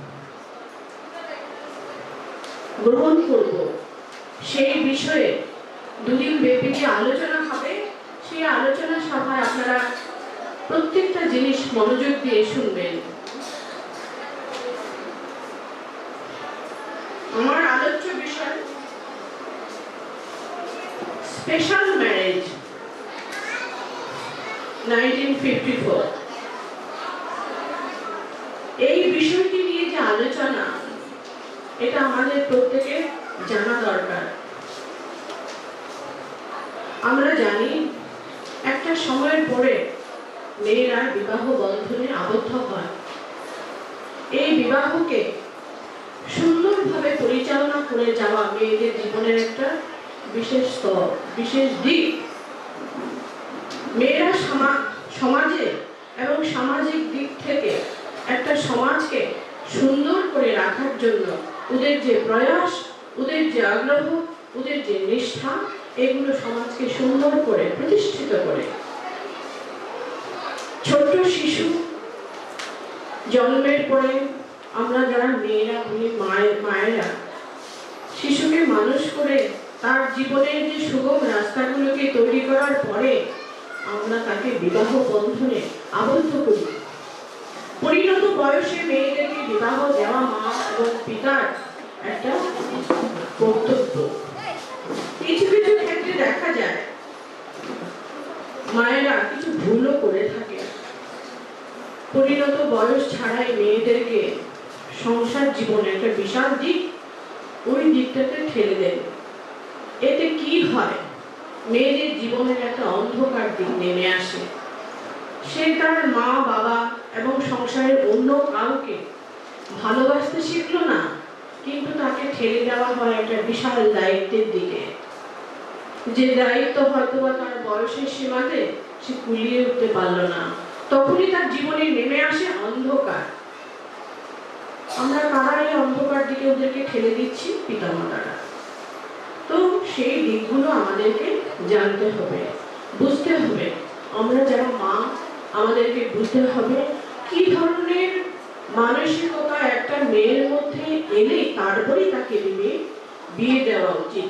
গ্রহণ করব সেই বিষয়ে দুদিন ব্যাপী যে আলোচনা হবে, সেই আলোচনা সভায় আপনারা প্রত্যেকটা জিনিস মনোযোগ দিয়ে শুনবেন। আমার আলোচ্য বিষয় special marriage nineteen fifty four. এই বিষয়টি নিয়ে যে আলোচনা, এটা আমাদের প্রত্যেকের জানা দরকার। আমরা জানি একটা সময়ের পরে মেয়েরা বিবাহ বন্ধনে আবদ্ধ হয়। এই বিবাহকে সুন্দরভাবে পরিচালনা করে যাওয়া মেয়েদের জীবনের একটা বিশেষ স্তর, বিশেষ দিক। মেয়েরা সমাজে এবং সামাজিক দিক থেকে একটা সমাজকে সুন্দর করে রাখার জন্য ওদের যে প্রয়াস, ওদের যে আগ্রহ, ওদের যে নিষ্ঠা, এগুলো সমাজকে সুন্দর করে প্রতিষ্ঠিত করে। ছোট্ট শিশু জন্মের পরে আমরা যারা মেয়েরা বলি মায়ের মায়েরা শিশুকে মানুষ করে তার জীবনের যে সুগম রাস্তাগুলোকে তৈরি করার পরে আমরা তাকে বিবাহ বন্ধনে আবদ্ধ করি। পরিণত বয়সে মেয়েদেরকে বিবাহ দেওয়া মা এবং পিতার একটা কর্তব্য। কিছু কিছু ক্ষেত্রে দেখা যায় মায়েরা কিছু ভুলও করে থাকে। পরিণত বয়স ছাড়াই মেয়েদেরকে সংসার জীবনে একটা বিশাল দিক, ওই দিকটাতে ঠেলে দেন। এতে কি হয়, মেয়েদের জীবনের একটা অন্ধকার দিক নেমে আসে। সে তার মা বাবা এবং সংসারের অন্য কাউকে ভালোবাসতে শিখলো না, কিন্তু তাকে ঠেলে দেওয়া হয় একটা বিশাল দায়িত্বের দিকে, যে দায়িত্ব হয়তো বা তার বয়সের সীমাতে সে কুলিয়ে উঠতে পারলো না। তখনই তার জীবনে নেমে আসে অন্ধকার। আমরা কারা এই অন্ধকার দিকে ওদেরকে ঠেলে দিচ্ছি? পিতামাতারা। তো সেই দিকগুলো আমাদেরকে জানতে হবে, বুঝতে হবে। আমরা যারা মা, আমাদেরকে বুঝতে হবে কি ধরনের মানসিকতা একটা মেয়ের মধ্যে এলে তারপরে তাকে বিয়ে বিয়ে দেওয়া উচিত।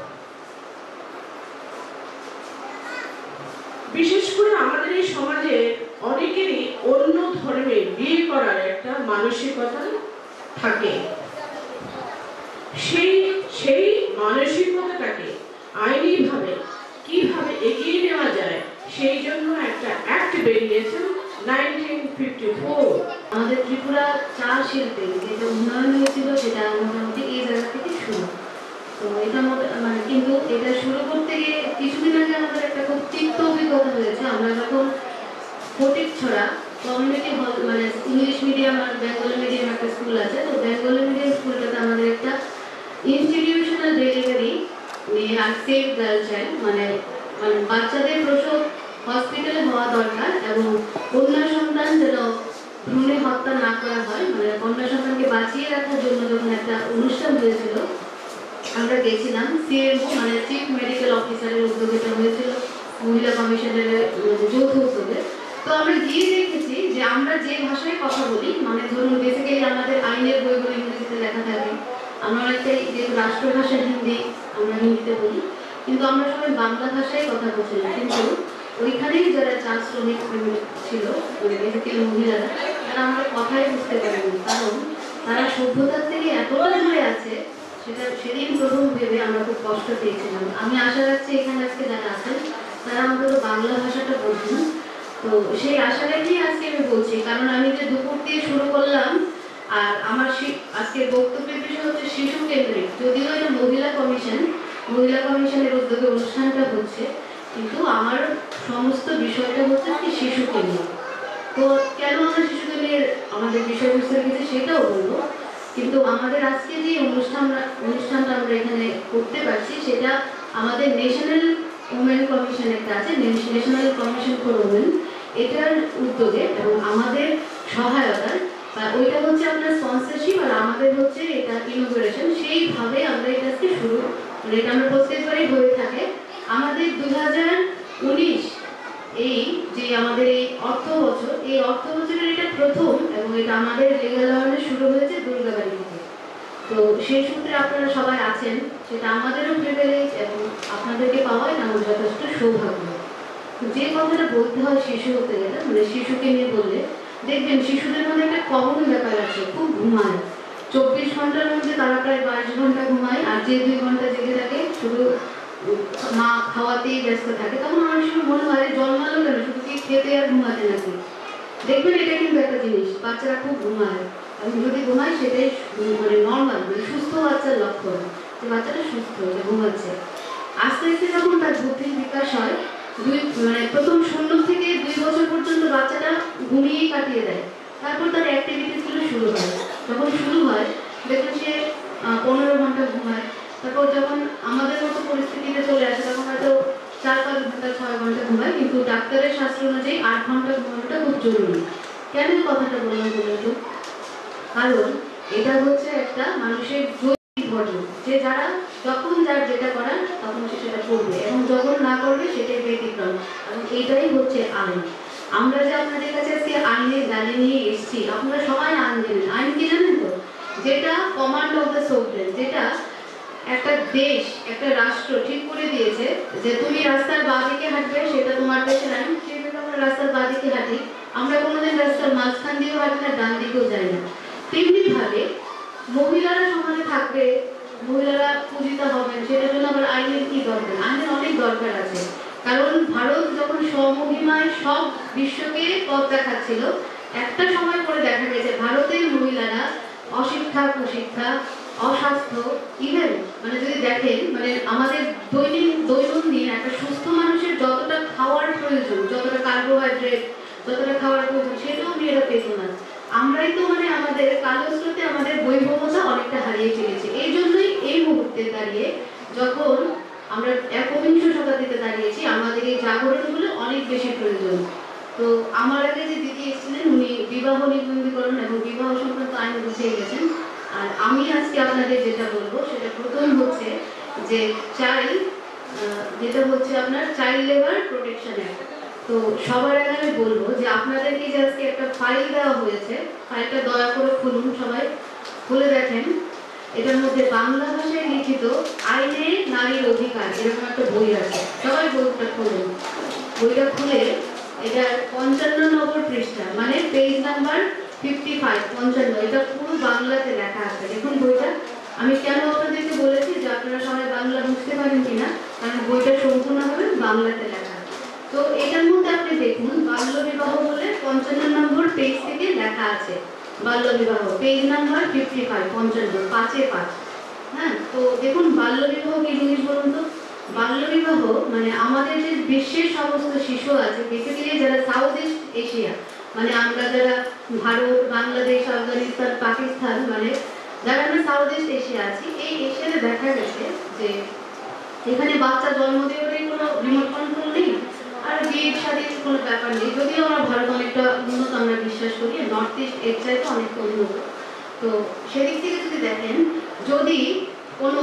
বিশেষ করে আমাদের এই সমাজে অনেকেরই অন্য ধর্মে বিয়ে করার একটা মানসিকতা থাকে। সেই সেই মানসিকতাটাকে আইনিভাবে কিভাবে এগিয়ে নেওয়া যায়, সেই জন্য একটা অ্যাক্ট বেরিয়েছে নাইনটিন ফিফটি ফোর। আমাদের ত্রিপুরা চা শিল্পে যেটা উন্নয়ন হয়েছিল সেটা মোটামুটি এই জায়গা থেকে শুরু। তো এটা মানে কিন্তু এটা শুরু করতে গিয়ে কিছুদিন আগে আমাদের একটা খুব তিক্ত অভিজ্ঞতা হয়েছে। আমরা যখন ফটিকছড়া কমিউনিটি হল, মানে ইংলিশ মিডিয়াম আর বেঙ্গলি মিডিয়াম একটা স্কুল আছে, তো বেঙ্গলি মিডিয়াম স্কুলটাতে আমাদের একটা ইনস্টিটিউশনাল ডেলিভারি নিয়ে আর সেফ গার্ল চাইল্ড, মানে মানে বাচ্চাদের প্রসব হসপিটালে হওয়া দরকার এবং কন্যা সন্তান যেন ভ্রূণে হত্যা না করা হয়, মানে কন্যা সন্তানকে বাঁচিয়ে রাখার জন্য যখন একটা অনুষ্ঠান হয়েছিল, আমরা গেছিলাম। সিএমও মানে চিফ মেডিকেল অফিসারের উদ্যোগে হয়েছিল, মহিলা কমিশনের যৌথ উদ্যোগে। তো আমরা গিয়ে দেখেছি যে আমরা যে ভাষায় কথা বলি, মানে ধরুন বেসিক্যালি আমাদের আইনের বইগুলো ইংরেজিতে লেখা থাকে, আমরা অনেকটাই যেহেতু রাষ্ট্রভাষা হিন্দি, আমরা হিন্দিতে বলি, কিন্তু আমরা সবাই বাংলা ভাষায় কথা বলছিলাম। কিন্তু ওইখানেই যারা চা শ্রমিক ছিল, বেসিক্যালি মহিলারা, তারা আমরা কথাই বুঝতে পারিনি, কারণ তারা সভ্যতার থেকে এতটা দূরে আছে। সেটা সেদিন প্রথম ভেবে আমরা খুব কষ্ট পেয়েছিলাম। আমি আশা রাখছি এখানে আজকে যারা আছেন তারা অন্তত বাংলা ভাষাটা বোঝেন। তো সেই আশা রেখেই আজকে আমি বলছি, কারণ আমি যে দুপুর দিয়ে শুরু করলাম, আর আমার আজকের বক্তব্যের বিষয় হচ্ছে শিশু কেন্দ্রিক। যদিও এটা মহিলা কমিশন, মহিলা কমিশনের উদ্যোগে অনুষ্ঠানটা হচ্ছে, কিন্তু আমার সমস্ত বিষয়টা হচ্ছে কি শিশু কেন্দ্রিক। তো কেন আমরা শিশুদের আমাদের বিষয়বস্তু রেখেছি সেটাও বলবো, কিন্তু আমাদের আজকে যে অনুষ্ঠান অনুষ্ঠানটা আমরা এখানে করতে পারছি সেটা আমাদের ন্যাশনাল ওমেন কমিশন একটা আছে, ন্যাশনাল কমিশন ফর ওমেন, এটার উদ্যোগে এবং আমাদের সহায়তার, ওইটা হচ্ছে আপনার স্পন্সরশিপ আর আমাদের হচ্ছে এটা ইনোগ্রেশন, সেইভাবে আমরা এটা আজকে শুরু, মানে এটা আমরা প্রত্যেকবারই হয়ে থাকে। আমাদের দুই হাজার উনিশ এই যে আমাদের এই অর্থ বছর, এই অর্থ বছরের এটা প্রথম এবং এটা আমাদের লিগ্যাল অ্যাওয়ারনেস শুরু হয়েছে দুর্গাবাড়ি থেকে। তো সেই সূত্রে আপনারা সবাই আছেন, সেটা আমাদেরও প্রিভিলেজ এবং আপনাদেরকে পাওয়া এটা আমার যথেষ্ট সৌভাগ্য। যে কথাটা বলতে হয় শিশু হতে গেলে, মানে শিশুকে নিয়ে বললে দেখবেন শিশুদের মধ্যে একটা কমন ব্যাপার আছে, খুব ঘুমায়, চব্বিশ ঘন্টার মধ্যে তারা প্রায় বাইশ ঘন্টা ঘুমায়, আর যে দুই ঘন্টা জেগে থাকে শুধু মা খাওয়াতেই ব্যস্ত থাকে। তখন অনেক সময় মনে হয় জন্মালো কেন, শুধু কি খেতে আর ঘুমাতে নাকি? দেখবেন এটা কিন্তু একটা জিনিস, বাচ্চারা খুব ঘুমায়, এবং যদি ঘুমায় সেটাই মানে নর্মাল, মানে সুস্থ বাচ্চার লক্ষণ, যে বাচ্চাটা সুস্থ, যে ঘুমাচ্ছে। আস্তে আস্তে যখন তার বুদ্ধির বিকাশ হয়, দুই মানে প্রথম শূন্য থেকে দুই বছর পর্যন্ত বাচ্চাটা ঘুমিয়েই কাটিয়ে দেয়, তারপর তার অ্যাক্টিভিটিসগুলো শুরু হয়। যখন শুরু হয় দেখুন সে পনেরো ঘন্টা ঘুমায়, তারপর যখন আমাদের মতো পরিস্থিতিতে চলে আসে তখন হয়তো চার পাঁচ ঘন্টা ছয় ঘন্টা ঘুমায়, কিন্তু ডাক্তারের শাস্ত্র অনুযায়ী আট ঘন্টা ঘুমানোটা খুব জরুরি। কেন এই কথাটা বললাম বলুন তো? কারণ এটা হচ্ছে একটা মানুষের জৈবিক ঘটনা, যে যারা যখন যার যেটা করার তখন সে সেটা করবে, এবং যখন না করবে সেটাই ব্যতিক্রম, এবং এটাই হচ্ছে আইন। আমরা যে আপনাদের কাছে আজকে আইনের গালি নিয়ে এসেছি, আপনারা সবাই আইন জানেন। আইন কি জানেন তো? যেটা কমান্ড অফ দ্য সোভরেন, যেটা একটা দেশ একটা রাষ্ট্র ঠিক করে দিয়েছে যে তুমি রাস্তার বাঁ দিকে হাঁটবে, সেটা তোমার দেশের আইন, সেটা আমরা রাস্তার বাঁ দিকে হাঁটি, আমরা কোনোদিন রাস্তার মাঝখান দিয়েও হাঁটি না, ডান দিকেও যাই না। তেমনি ভাবে মহিলারা সমাজে থাকবে, মহিলারা পূজিত হবেন, সেটার জন্য আবার আইনের কি দরকার? আইনের অনেক দরকার আছে। কারণ ভারত যখন স্বমহিমায় সব বিশ্বকে পথ দেখাচ্ছিল, একটা সময় পরে দেখা গেছে ভারতের মহিলারা অশিক্ষা, কুশিক্ষা, অস্বাস্থ্য, ইভেন মানে যদি দেখেন মানে আমাদের দৈনিক দৈনন্দিন একটা সুস্থ মানুষের যতটা খাওয়ার প্রয়োজন, যতটা কার্বোহাইড্রেট, যতটা খাওয়ার প্রয়োজন, সেটাও মেয়েরা পেত না। আমরাই তো মানে আমাদের কালস্রোতে আমাদের বৈভবতা অনেকটা হারিয়ে ফেলেছি। এই জন্যই এই মুহূর্তে দাঁড়িয়ে যখন আমরা একবিংশ শতাব্দীতে দাঁড়িয়েছি, আমাদের এই জাগরণগুলো অনেক বেশি প্রয়োজন। তো আমার আগে যে দিদি এসেছিলেন উনি বিবাহ নিবন্ধীকরণ এবং বিবাহ সংক্রান্ত আইন বুঝিয়ে গেছেন। আর আমি আজকে আপনাদের যেটা বলবো সেটা প্রথম হচ্ছে যে চাইল্ড, যেটা হচ্ছে আপনার চাইল্ড লেবার প্রোটেকশন অ্যাক্ট। তো সবার আগে আমি বলবো যে আপনাদেরকে যে আজকে একটা ফাইল দেওয়া হয়েছে, ফাইলটা দয়া করে খুলুন, সবাই খুলে দেখেন। এটার মধ্যে বাংলা ভাষায় লিখিত আইনে নারীর অধিকার এরকম একটা বই আছে, সবাই বইটা খুলুন। বইটা খুলে এটার পঞ্চান্ন নম্বর পৃষ্ঠা, মানে পেজ নাম্বার ফিফটি ফাইভ, পঞ্চান্ন, এটা পুরো বাংলাতে লেখা আছে। দেখুন বইটা, আমি কেন আপনাদেরকে বলেছি যে আপনারা সবাই বাংলা বুঝতে পারেন কিনা, কারণ বইটা সম্পূর্ণভাবে বাংলাতে লেখা। তো এটার মধ্যে আপনি দেখুন বাল্য বিবাহ বলে পঞ্চান্ন নম্বর পেজ থেকে লেখা আছে, বাল্য বিবাহ পেজ নাম্বার ফিফটি ফাইভ, পঞ্চান্ন, পাঁচে পাঁচ। হ্যাঁ, তো দেখুন বাল্য বিবাহ কি জিনিস বলুন তো? বাল্য বিবাহ মানে আমাদের যে বিশ্বের সমস্ত শিশু আছে, বেসিক্যালি যারা সাউথ ইস্ট এশিয়া, মানে আমরা যারা ভারত, বাংলাদেশ, আফগানিস্তান, পাকিস্তান, মানে যারা আমরা সাউথ ইস্ট এশিয়া আছি, এই এশিয়াতে দেখা গেছে যে এখানে বাচ্চা জন্ম দেওয়ারই কোনো রিমোট কন্ট্রোল নেই, আর বিয়ের শাদীর কোনো ব্যাপার নেই। যদিও আমরা ভারত অনেকটা উন্নত আমরা বিশ্বাস করি, নর্থ ইস্ট এর চাইতে অনেকটা উন্নত। তো সেদিক থেকে যদি দেখেন, যদি কোনো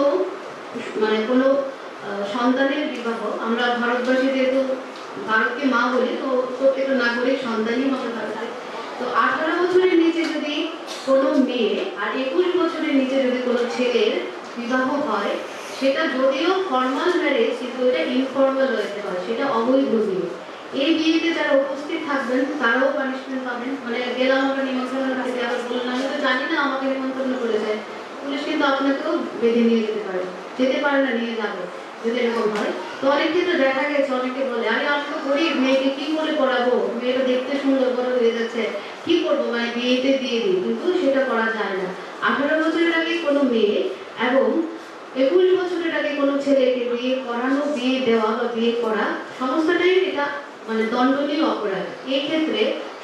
মানে কোনো সন্তানের বিবাহ, আমরা ভারতবাসী যেহেতু ভারতকে মা বলি, তো প্রত্যেকটা নাগরিক সন্তানই হবে ভারতে। তো আঠারো বছরের নিচে যদি কোনো মেয়ে আর একুশ বছরের নিচে যদি কোনো ছেলের বিবাহ হয়, সেটা যদিও ফর্মাল ম্যারেজ, কিন্তু এটা ইনফর্মাল হতে হয়, সেটা অবৈধ বিয়ে। এই বিয়েতে যারা উপস্থিত থাকবেন তারাও পানিশমেন্ট পাবেন। মানে গেলাম আমরা নিমন্ত্রণ বাড়িতে, আবার বললাম আমি তো জানি না আমাকে নিমন্ত্রণ করেছে, পুলিশ কিন্তু আপনাকেও বেঁধে নিয়ে যেতে পারে, যেতে পারে না, নিয়ে যাবে যদি এরকম হয়। তো অনেক ক্ষেত্রে দেখা গেছে অনেকে বলে আরে আমি তো গরিব, মেয়েকে কি করে পড়াবো, মেয়েটা দেখতে সুন্দর বড় হয়ে যাচ্ছে, কি করবো, মানে বিয়েতে দিয়ে দিই, কিন্তু সেটা করা যায় না। আঠারো বছরের আগে কোনো মেয়ে এবং একুশ বছরের আগে কোনো ছেলেকে বিয়ে করানো, বিয়ে দেওয়া বা বিয়ে করা সমস্তটাই এটা মানে দণ্ডনীয় অপরাধ। এই ক্ষেত্রে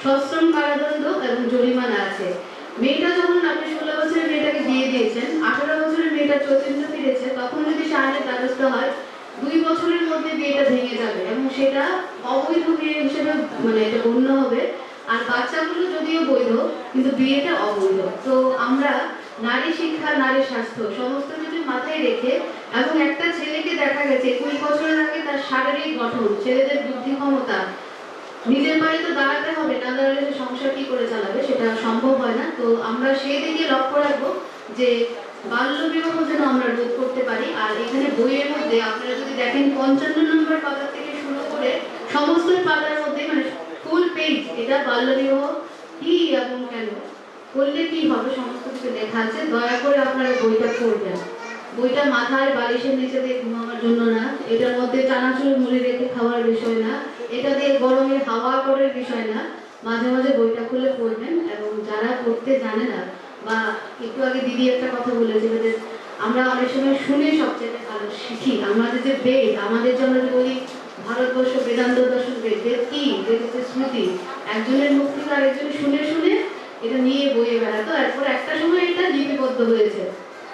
সশ্রম কারাদণ্ড এবং জরিমানা আছে। মেয়েটা যখন আপনি ষোলো বছরের মেয়েটাকে বিয়ে দিয়েছেন, আঠারো বছরের মেয়েটা চৈতন্য ফিরেছে, তখন যদি সে আইনের দ্বারস্থ হয় দুই বছরের মধ্যে বিয়েটা ভেঙে যাবে এবং সেটা অবৈধ বিয়ে হিসেবে মানে এটা গণ্য হবে। আর বাচ্চাগুলো যদিও বৈধ কিন্তু বিয়েটা অবৈধ। তো আমরা নারী শিক্ষা, নারী স্বাস্থ্য সমস্ত কিছু মাথায় রেখে, এবং একটা ছেলেকে দেখা গেছে একুশ বছরের আগে তার শারীরিক গঠন, ছেলেদের বুদ্ধি ক্ষমতা, নিজের পায়ে তো দাঁড়াতে হবে, না দাঁড়ালে সে সংসার কি করে চালাবে, সেটা সম্ভব হয় না। তো আমরা সেই দিকে লক্ষ্য রাখবো যে বাল্য বিবাহ যেন আমরা রোধ করতে পারি। আর এখানে বইয়ের মধ্যে আপনারা যদি দেখেন পঞ্চান্ন নম্বর পাতা থেকে শুরু করে সমস্ত পাতার মধ্যে মানে ফুল পেজ এটা বাল্য বিবাহ কি এবং কেন করলে কি হবে সমস্ত কিছু লেখা আছে। দয়া করে আপনারা বইটা পড়বেন। বইটা মাথায় বালিশের নিচে দিয়ে ঘুমানোর জন্য না, এটার মধ্যে চানাচুর মুড়ি রেখে খাওয়ার বিষয় না, এটা দিয়ে গরমে হাওয়া করার বিষয় না। মাঝে মাঝে বইটা খুলে পড়বেন। এবং যারা পড়তে জানে না, বা একটু আগে দিদি একটা কথা বলেছিল যে আমরা অনেক সময় শুনে সবচেয়ে ভালো শিখি। আমাদের যে বেদ, আমাদের যে আমরা বলি ভারতবর্ষ বেদান্ত দর্শন বেদ, বেদ কি? বেদ হচ্ছে স্মৃতি। একজনের মুখ থেকে আরেকজন শুনে শুনে এটা নিয়ে বইয়ে বেড়াতো, এরপর একটা সময় এটা লিপিবদ্ধ হয়েছে।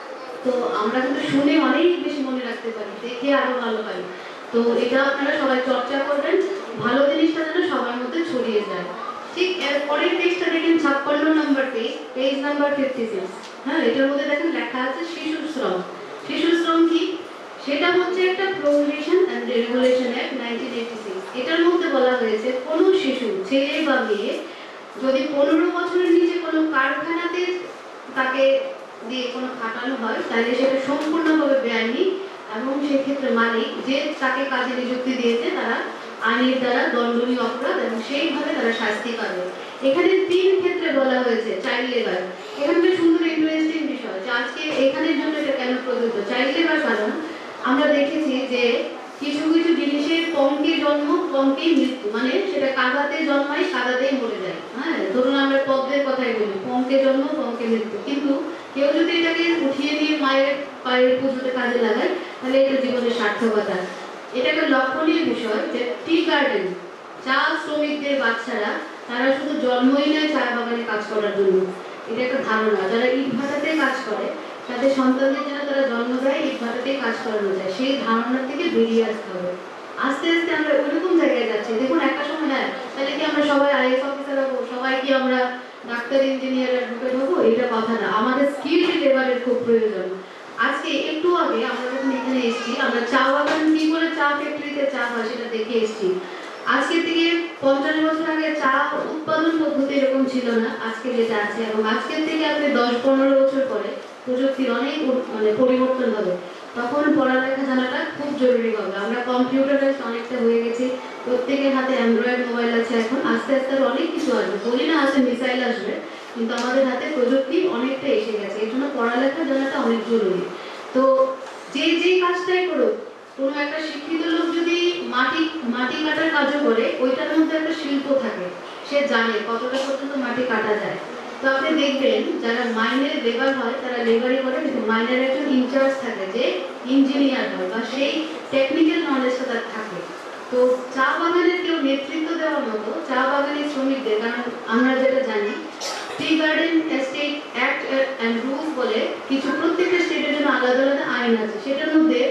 তো আমরা কিন্তু শুনে অনেক বেশি মনে রাখতে পারি, দেখে আরো ভালো পারি। তো এটা আপনারা সবাই চর্চা করবেন, ভালো জিনিসটা যেন সবার মধ্যে ছড়িয়ে যায়। ঠিক এর পরের পেজটা দেখেন, ছাপ্পান্ন নম্বর page, page number fifty six. হ্যাঁ, এটার মধ্যে দেখেন লেখা আছে শিশু শ্রম। শিশু শ্রম কি? সেটা হচ্ছে একটা prohibition and regulation act nineteen eighty six. এটার মধ্যে বলা হয়েছে কোনো শিশু, ছেলে বা মেয়ে, যদি পনেরো বছরের নিচে কোনো কারখানাতে তাকে দিয়ে কোনো খাটানো হয় তাহলে সেটা সম্পূর্ণভাবে বেআইনি, এবং সেক্ষেত্রে মালিক যে তাকে কাজে নিযুক্তি দিয়েছে তারা আইনের দ্বারা দণ্ডনীয় অপরাধ এবং সেইভাবে তারা শাস্তি পাবে। এখানে তিন ক্ষেত্রে বলা হয়েছে চাইল্ড লেবার। এখানে সুন্দর ইন্টারেস্টিং বিষয় যে আজকে এখানের জন্য এটা কেন প্রযোজ্য চাইল্ড লেবার, কারণ আমরা দেখেছি যে কিছু কিছু জিনিসের পঙ্কে জন্ম পঙ্কেই মৃত্যু, মানে সেটা কাদাতে জন্মায় কাদাতেই মরে যায়। হ্যাঁ, ধরুন আমরা পদ্মের কথাই বলি, পঙ্কে জন্ম পঙ্কে মৃত্যু, কিন্তু কেউ যদি এটাকে উঠিয়ে নিয়ে মায়ের পায়ের পুজোতে কাজে লাগায় তাহলে এটা জীবনের সার্থকতা। এটা একটা লক্ষণীয় বিষয় যে টি গার্ডেন, চা শ্রমিকদের বাচ্চারা তারা শুধু জন্মই নেয় চা বাগানে কাজ করার জন্য। এটা একটা ধারণা, যারা ইট ভাটাতে কাজ করে তাদের সন্তানদের জন্য তারা জন্ম দেয় ইট ভাটাতেই কাজ করানো যায়, সেই ধারণা থেকে বেরিয়ে আসতে হবে। আস্তে আস্তে আমরা ওইরকম জায়গায় যাচ্ছি। দেখুন একটা সময়, হ্যাঁ তাহলে কি আমরা সবাই আইএস অফিসার হবো, সবাই কি আমরা ডাক্তার, ইঞ্জিনিয়ার, অ্যাডভোকেট হবো? এটা কথা না, আমাদের স্কিল লেবারের খুব প্রয়োজন। আজকে একটু আগে আমরা যখন এখানে এসেছি, আমরা চা বাগান কি করে চা ফ্যাক্টরিতে চা হয় সেটা দেখে এসেছি। আজকে থেকে পঞ্চাশ বছর আগে চা উৎপাদন পদ্ধতি এরকম ছিল না আজকে যেটা আছে, এবং আজকের থেকে আপনি দশ পনেরো বছর পরে প্রযুক্তির অনেক মানে পরিবর্তন হবে, তখন পড়ালেখা জানাটা খুব জরুরি হবে। আমরা কম্পিউটারাইজ অনেকটা হয়ে গেছি, প্রত্যেকের হাতে অ্যান্ড্রয়েড মোবাইল আছে, এখন আস্তে আস্তে অনেক কিছু আসবে, বলি না আছে মিসাইল আসবে, কিন্তু আমাদের হাতে প্রযুক্তি অনেকটা এসে গেছে, এই জন্য পড়ালেখা জানাটা অনেক জরুরি। তো যে যে কাজটাই করুক, কোনো একটা শিক্ষিত লোক যদি মাটি মাটি কাটার কাজও করে, ওইটার মধ্যে একটা শিল্প থাকে, সে জানে কতটা পর্যন্ত মাটি কাটা যায়। তো আপনি দেখবেন যারা মাইনের লেবার হয় তারা লেবারই করে, কিন্তু মাইনের একজন ইনচার্জ থাকে যে ইঞ্জিনিয়ার হয়, বা সেই টেকনিক্যাল নলেজটা তার থাকে। তো চা বাগানের কেউ নেতৃত্ব দেওয়ার মতো চা বাগানের শ্রমিকদের, কারণ আমরা যেটা জানি tea garden estate act and rules বলে কিছু, প্রত্যেকটা স্টেটের জন্য আলাদা আলাদা আইন আছে। সেটার মধ্যে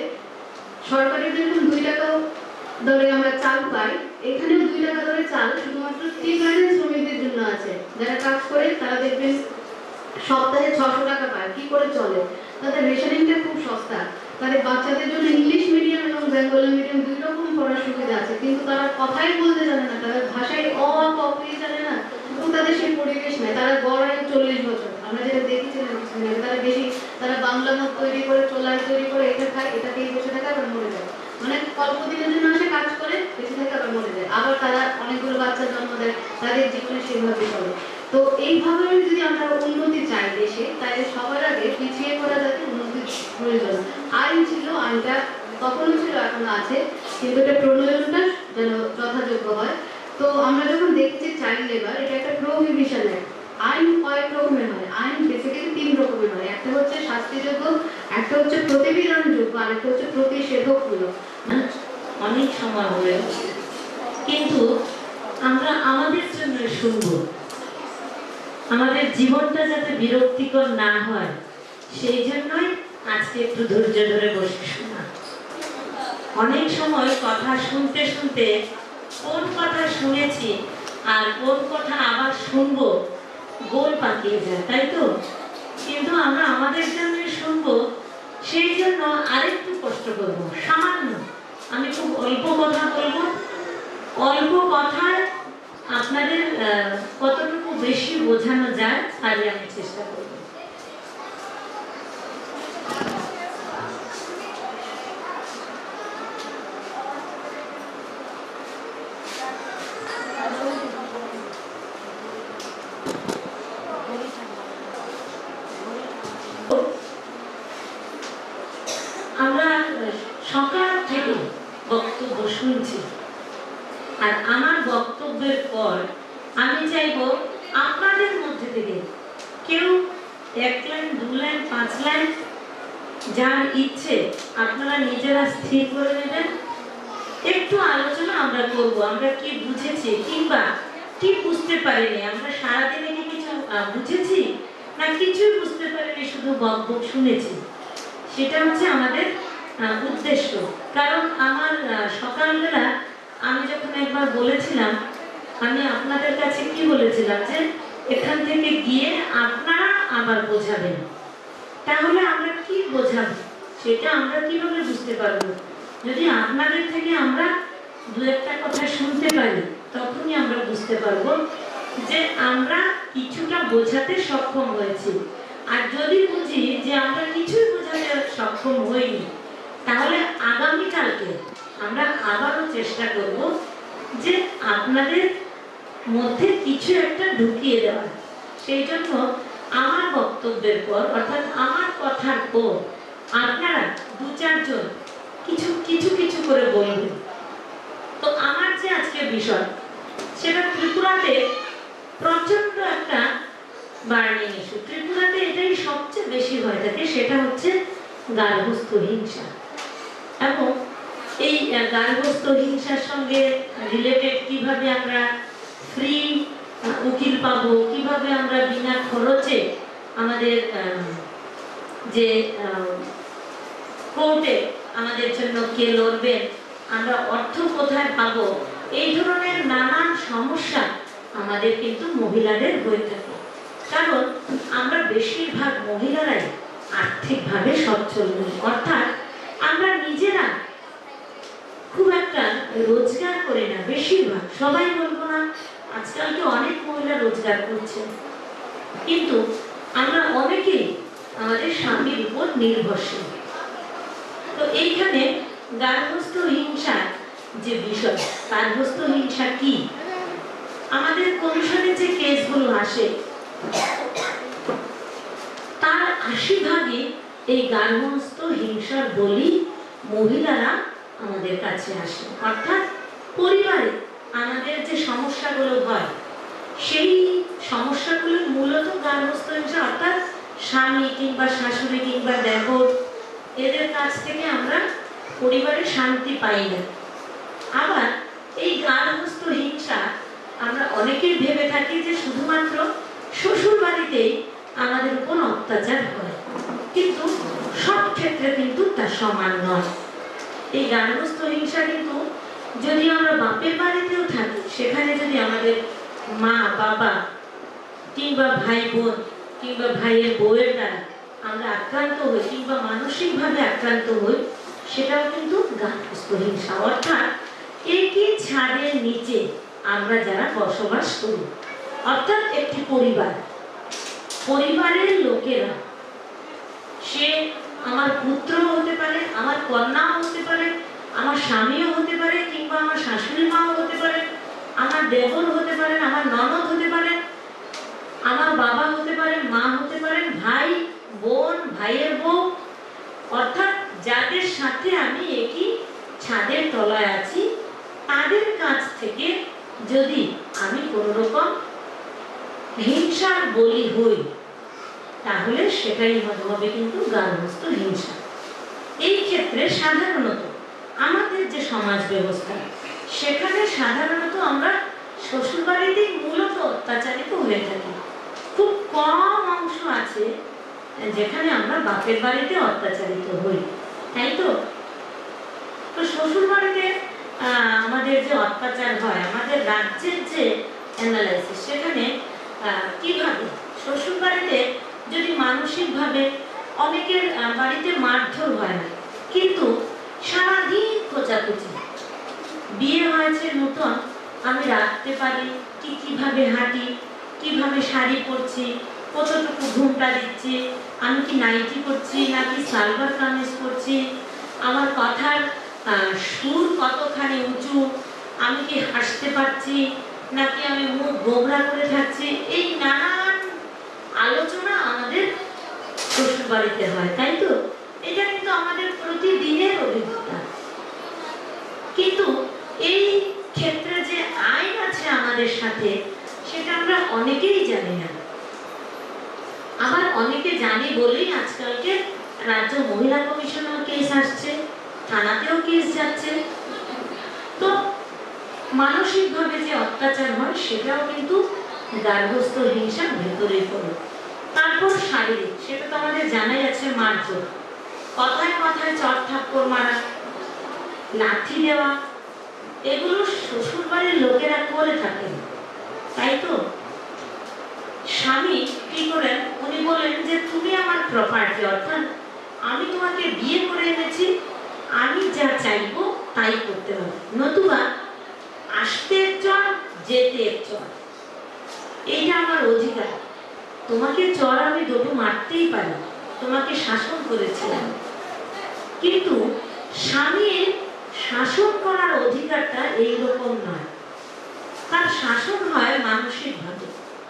সরকারের জন্য দুই টাকা দরে আমরা চাল পাই, এখানেও দুই টাকা দরে চাল শুধুমাত্র টি গার্ডেন শ্রমিকদের জন্য আছে। যারা কাজ করে তারা দেখবেন সপ্তাহে ছশো টাকা পায়, কি করে চলে? তাদের রেশনিংটা খুব সস্তা, তাদের বাচ্চাদের জন্য ইংলিশ মিডিয়াম এবং বেঙ্গলি মিডিয়াম দুই রকম পড়ার সুবিধা আছে, কিন্তু তারা কথাই বলতে জানে না, তাদের ভাষায় অ আ ক খ জানে না, এবং তাদের সেই পরিবেশ নেই। তারা গড়ায় চল্লিশ বছর, আমরা যেটা দেখেছিলাম তারা বেশি, তারা বাংলা মত তৈরি করে, চোলাই তৈরি করে, এটা খায়, এটাকেই বসে থাকে, আবার মরে যায়। মানে অল্প দিনের জন্য আসে, কাজ করে, বেশি থাকে, আবার মরে যায়। আবার তারা অনেকগুলো বাচ্চা জন্ম দেয়, তাদের জীবনে সেভাবে চলে। তো এইভাবে যদি আমরা উন্নতি চাই দেশে, তাহলে সবার আগে পিছিয়ে পড়া যাতে উন্নতির প্রয়োজন। আইন ছিল, আইনটা তখনও ছিল, এখনো আছে, কিন্তু এটা প্রণয়নটা যেন যথাযোগ্য হয়। তো আমরা যখন দেখছি চাইল্ড লেবার, এটা একটা প্রোহিবিশন অ্যাক্ট। আইন কয়েক রকমের হয়, আইন বেসিক্যালি তিন রকমের হয়, একটা হচ্ছে শাস্তিযোগ্য, একটা হচ্ছে প্রতিবিধানযোগ্য, আর একটা হচ্ছে প্রতিষেধকমূলক। অনেক সময় হয়ে, কিন্তু আমরা আমাদের জন্য শুনব, আমাদের জীবনটা যাতে বিরক্তিকর না হয় সেই জন্যই আজকে একটু ধৈর্য ধরে বসে শোনা। অনেক সময় কথা শুনতে শুনতে কোন কথা শুনেছি আর কোন কথা আবার শুনবো গোল পাকিয়ে যায়, তাই তো? কিন্তু আমরা আমাদের জন্য শুনবো, সেই জন্য আরেকটু কষ্ট করবো, সামান্য। আমি খুব অল্প কথা বলবো, অল্প কথায় আপনাদের কতটুকু বেশি বোঝানো যায় তাই আমি চেষ্টা করব। আমরা সকাল থেকে বক্তব্য শুনছি, আর আমার বক্তব্যের পর আমি চাইব আপনাদের মধ্যে থেকে কেউ এক লাইন, দু লাইন, পাঁচ লাইন, যার ইচ্ছে আপনারা নিজেরা স্থির করে নেবেন। একটু আলোচনা আমরা করব, আমরা কি বুঝেছি কিংবা কি বুঝতে পারিনি, আমরা সারাদিনে কি কিছু বুঝেছি না কিছুই বুঝতে পারিনি, শুধু বক বক শুনেছি, সেটা হচ্ছে আমাদের উদ্দেশ্য। কারণ আমার সকালবেলা আমি যখন একবার বলেছিলাম, আমি আপনাদের কাছে কি বলেছিলাম যে এখান থেকে গিয়ে আপনারা আবার বোঝাবেন। তাহলে আমরা কি বোঝাবো সেটা আমরা কিভাবে বুঝতে পারবো? যদি আপনাদের থেকে আমরা দু একটা কথা শুনতে পারি তখনই আমরা বুঝতে পারবো যে আমরা কিছুটা বোঝাতে সক্ষম হয়েছি। আর যদি বুঝি যে আমরা কিছুই বোঝাতে সক্ষম হইনি, তাহলে আগামীকালকে আমরা আবারও চেষ্টা করব যে আপনাদের মধ্যে কিছু একটা ঢুকিয়ে দেওয়া। সেই জন্য আমার বক্তব্যের পর, অর্থাৎ আমার কথার পর আপনারা দু চারজন কিছু কিছু কিছু করে বলবেন। তো আমার যে আজকের বিষয়, সেটা ত্রিপুরাতে প্রচন্ড একটা বার্নিং ইস্যু। ত্রিপুরাতে এটাই সবচেয়ে বেশি হয়ে থাকে, সেটা হচ্ছে গার্হস্থ্য হিংসা। এবং এই গার্হস্থ্য হিংসার সঙ্গে রিলেটেড কিভাবে আমরা ফ্রি উকিল পাবো, কিভাবে আমরা বিনা খরচে আমাদের যে কোর্টে আমাদের জন্য কে লড়বেন, আমরা অর্থ কোথায় পাবো, এই ধরনের নানান সমস্যা আমাদের কিন্তু মহিলাদের হয়ে থাকে। কারণ আমরা বেশিরভাগ মহিলারাই আর্থিকভাবে সচ্ছল নই, অর্থাৎ আমরা নিজেরা খুব একটা রোজগার করি না। বেশিরভাগ, সবাই বলবো না, আজকালকে অনেক মহিলা রোজগার করছে, কিন্তু আমরা অনেকেই আমাদের স্বামীর উপর নির্ভরশীল। তো এইখানে গার্হস্থ্য হিংসার যে বিষয়, গার্হস্থ্য হিংসা কি, আমাদের কমিশনে যে কেসগুলো আসে তার আশি ভাগে এই গার্হস্থ্য হিংসার বলি মহিলারা আমাদের কাছে আসে। অর্থাৎ পরিবারে আমাদের যে সমস্যাগুলো হয়, সেই সমস্যাগুলো মূলত গার্হস্থ্য হিংসা, অর্থাৎ স্বামী কিংবা শাশুড়ি কিংবা দেবর, এদের কাছ থেকে আমরা পরিবারে শান্তি পাই না। আবার এই গার্হস্থ্য হিংসা আমরা অনেকেই ভেবে থাকি যে শুধুমাত্র শ্বশুর বাড়িতেই আমাদের উপর অত্যাচার হয়, কিন্তু সব ক্ষেত্রে কিন্তু তা সমান নয়। এই গার্হস্থ্য হিংসা কিন্তু যদি আমরা বাপের বাড়িতেও থাকি, সেখানে যদি আমাদের মা বাবা কিংবা ভাই বোন কিংবা ভাইয়ের বউয়ের দ্বারা আমরা আক্রান্ত হই কিংবা মানসিকভাবে আক্রান্ত হই, সেটাও কিন্তু গার্হস্থ্য হিংসা। অর্থাৎ একই ছাদের নিচে আমরা যারা বসবাস করি, অর্থাৎ একটি পরিবার, পরিবারের লোকেরা, সে আমার পুত্র হতে পারে, আমার কন্যাও হতে পারে, আমার স্বামীও হতে পারে, কিংবা আমার শাশুড়ি মাও হতে পারে, আমার দেবর হতে পারেন, আমার ননদ হতে পারেন, আমার বাবা হতে পারেন, মা হতে পারেন, ভাই বোন, ভাইয়ের বউ, অর্থাৎ যাদের সাথে আমি একই ছাদের তলায় আছি, তাদের কাছ থেকে যদি আমি কোনো রকম হিংসার বলি হই, তাহলে সেটাই হবে কিন্তু গার্হস্থ্য হিংসা। এই ক্ষেত্রে সাধারণত আমাদের যে সমাজ ব্যবস্থা, সেখানে সাধারণত আমরা শ্বশুর বাড়িতেই মূলত অত্যাচারিত হয়ে থাকি। খুব কম অংশ আছে যেখানে আমরা বাপের বাড়িতে অত্যাচারিত হই, তাই তো? তো শ্বশুর বাড়িতে আমাদের যে অত্যাচার হয়, আমাদের রাজ্যের যে অ্যানালাইসিস, সেখানে কিভাবে শ্বশুর বাড়িতে যদি মানসিকভাবে অনেকের বাড়িতে মারধর হয় না, কিন্তু সারাদিন খোঁচাখুচি। বিয়ে হয়েছে নতুন, আমি রাখতে পারি কি, কিভাবে হাঁটি, কিভাবে শাড়ি পরছি, কতটুকু ঘুমটা দিচ্ছি, আমি কি নাইটি করছি নাকি সালভার কামিজ করছি, আমার কথার সুর কতখানি উঁচু, আমি কি হাসতে পারছি নাকি আমি মুখ গোবরা করে থাকছি, এই নানান আলোচনা আমাদের শ্বশুর বাড়িতে হয়, তাই তো? এটা কিন্তু আমাদের প্রতিদিনের অভিজ্ঞতা। কিন্তু এই ক্ষেত্রে যে আইন আছে আমাদের সাথে, সেটা আমরা অনেকেই জানি না। আবার অনেকে জানি বলেই আজকালকে রাজ্য মহিলা কমিশনেও কেস আসছে, থানাতেও কেস যাচ্ছে। তো মানসিকভাবে যে অত্যাচার হয় সেটাও কিন্তু গার্হস্থ্য হিংসার ভেতরে পড়ে। তারপর শারীরিক, সেটা তো আমাদের জানাই আছে, মারধর, কথায় কথায় চট থাপ্পড় মারা, লাঠি দেওয়া, এগুলো শ্বশুর বাড়ির লোকেরা করে থাকেন, তাই তো? স্বামী কি করেন, উনি বলেন যে তুমি আমার প্রপার্টি, অর্থাৎ আমি তোমাকে বিয়ে করে এনেছি, আমি যা চাইবো তাই করতে হবে, নতুবা আসতে চল যেতে চল, এইটা আমার অধিকার, তোমাকে চল আমি দুটো মারতেই পারি, তোমাকে শাসন করেছিলাম। কিন্তু স্বামীর শাসন করার অধিকারটা এইরকম নয়, তার শাসন হয় মানসিকভাবে।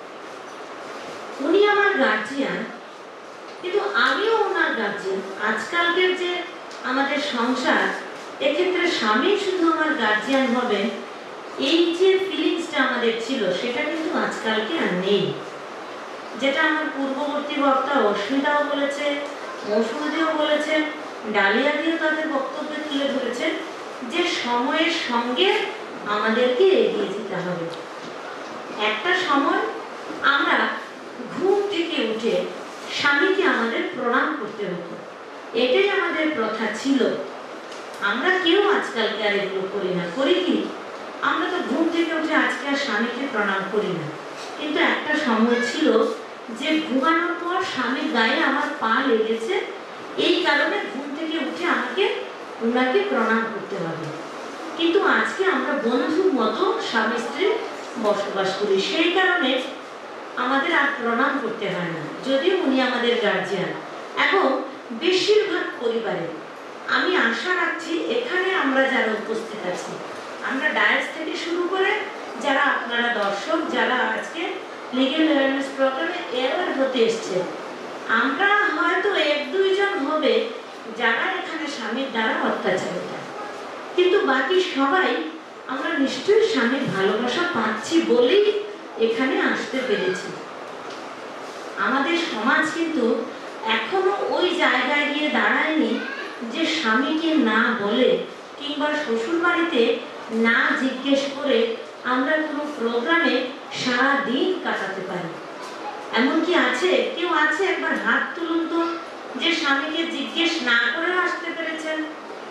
উনি আমার গার্জিয়ান, কিন্তু আমিও ওনার গার্জিয়ান। আজকালকের যে আমাদের সংসার, এক্ষেত্রে স্বামী শুধু আমার গার্জিয়ান হবেন, এই যে ফিলিংসটা আমাদের ছিল, সেটা কিন্তু আজকালকে আর নেই। যেটা আমার পূর্ববর্তী বক্তা অস্মিতাও বলেছে, মৌসুমীও বলেছে, ডালিয়া দিয়ে তাদের বক্তব্য তুলে ধরেছে, যে সময়ের সঙ্গে আমাদেরকে এগিয়ে যেতে হবে। একটা সময় আমরা ঘুম থেকে উঠে স্বামীকে আমাদের প্রণাম করতে হতো, এটাই আমাদের প্রথা ছিল। আমরা কেউ আজকালকে আর এগুলো করি না, করি কি? আমরা তো ঘুম থেকে উঠে আজকে আর স্বামীকে প্রণাম করি না। কিন্তু একটা সময় ছিল যে ঘুমানোর পর স্বামীর গায়ে আমার পা লেগেছে, এই কারণে ঘুম থেকে উঠে আমাকে ওনাকে প্রণাম করতে হবে। কিন্তু আজকে আমরা বন্ধুর মতো স্বামী স্ত্রী বসবাস করি, সেই কারণে আমাদের আর প্রণাম করতে হয় না, যদিও উনি আমাদের গার্জিয়ান। এখন বেশিরভাগ পরিবারে আমি আশা রাখছি, এখানে আমরা যারা উপস্থিত আছি, আমরা ডায়াস থেকে শুরু করে যারা আপনারা দর্শক, যারা আজকে লিগ্যাল অ্যাওয়ারনেস প্রোগ্রামে অ্যাওয়ার হতে এসছে, আমরা হয়তো এক দুইজন হবে যারা এখানে স্বামীর দ্বারা অত্যাচারিত, কিন্তু বাকি সবাই আমরা নিশ্চয়ই স্বামীর ভালোবাসা পাচ্ছি বলেই এখানে আসতে পেরেছি। আমাদের সমাজ কিন্তু এখনো ওই জায়গায় গিয়ে দাঁড়ায়নি যে স্বামীকে না বলে কিংবা শ্বশুর বাড়িতে না জিজ্ঞেস করে আমরা কোনো প্রোগ্রামে সারা দিন কাটাতে পারি। এমন কি আছে? কেউ আছে? একবার হাত তুলুন তো, যে স্বামীকে জিজ্ঞেস না করে আসতে পেরেছেন।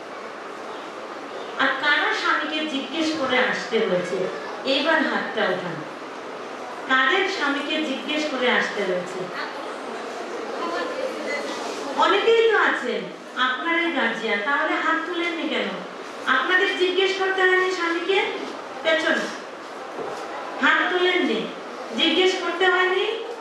আর কারা স্বামীকে জিজ্ঞেস করে আসতে হয়েছে, এইবার হাতটা ওঠান। কাদের স্বামীকে জিজ্ঞেস করে আসতে হয়েছে? অনেকেই তো আছেন, আপনারই গার্জিয়ান, তাহলে হাত তুলেননি কেন? আপনাদের জিজ্ঞেস করতে হয়নি স্বামীকে? পেছন হাত তুলেননি, জিজ্ঞেস করতে হয়নি?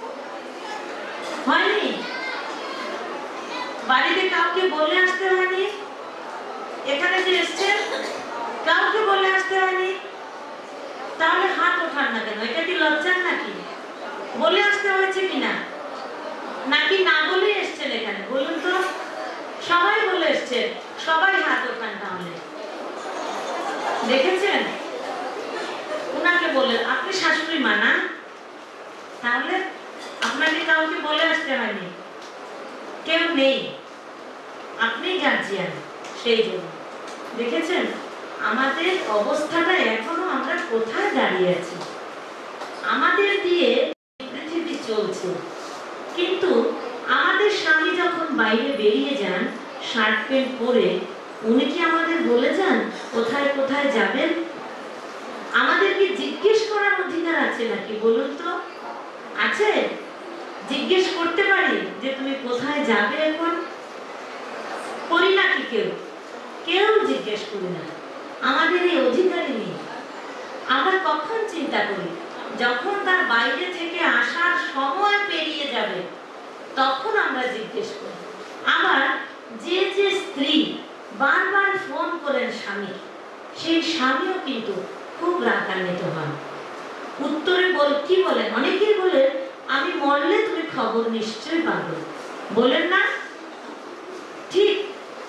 হয়নি? বাড়িতে কাউকে বলে আসতে হয়নি? এখানে যে এসছেন কাউকে বলে আসতে হয়নি? তাহলে হাত ওঠান না কেন? এটা কি লজ্জার নাকি? বলে আসতে হয়েছে কিনা, নাকি না বলে এসছেন এখানে? বলুন তো। সবাই বলে এসছেন, সবাই হাত ওঠান। তাহলে দেখেছেন, ওনাকে বলে, আপনি শাশুড়ি মা না, তাহলে আপনাকে কাউকে বলে আসতে হয়নি, কেউ নেই, আপনি গার্জিয়ান। সেই জন্য দেখেছেন আমাদের অবস্থাটা এখনো আমরা কোথায় দাঁড়িয়ে আছি। আমাদের দিয়ে পৃথিবী চলছে, কিন্তু আমাদের স্বামী যখন বাইরে বেরিয়ে যান শার্ট প্যান্ট পরে, উনি কি আমাদের বলে যান কোথায় কোথায় যাবেন? আমাদের কি জিজ্ঞেস করার অধিকার আছে নাকি বলুন তো? আছে? জিজ্ঞেস করতে পারি যে তুমি কোথায় যাবে এখন? করি নাকি কেউ? কেউ জিজ্ঞেস করি না। আমাদের এই অধিকারই নেই। আমরা কখন চিন্তা করি? যখন তার বাইরে থেকে আসার সময় পেরিয়ে যাবে তখন আমরা জিজ্ঞেস করি। আবার যে যে স্ত্রী বারবার ফোন করেন স্বামী, সেই স্বামীও কিন্তু খুব রাগান্বিত হন। উত্তরে বল কি বলেন? অনেকেই বলেন আমি মরলে তুমি খবর নিশ্চয়ই পাবে, বলেন না? ঠিক,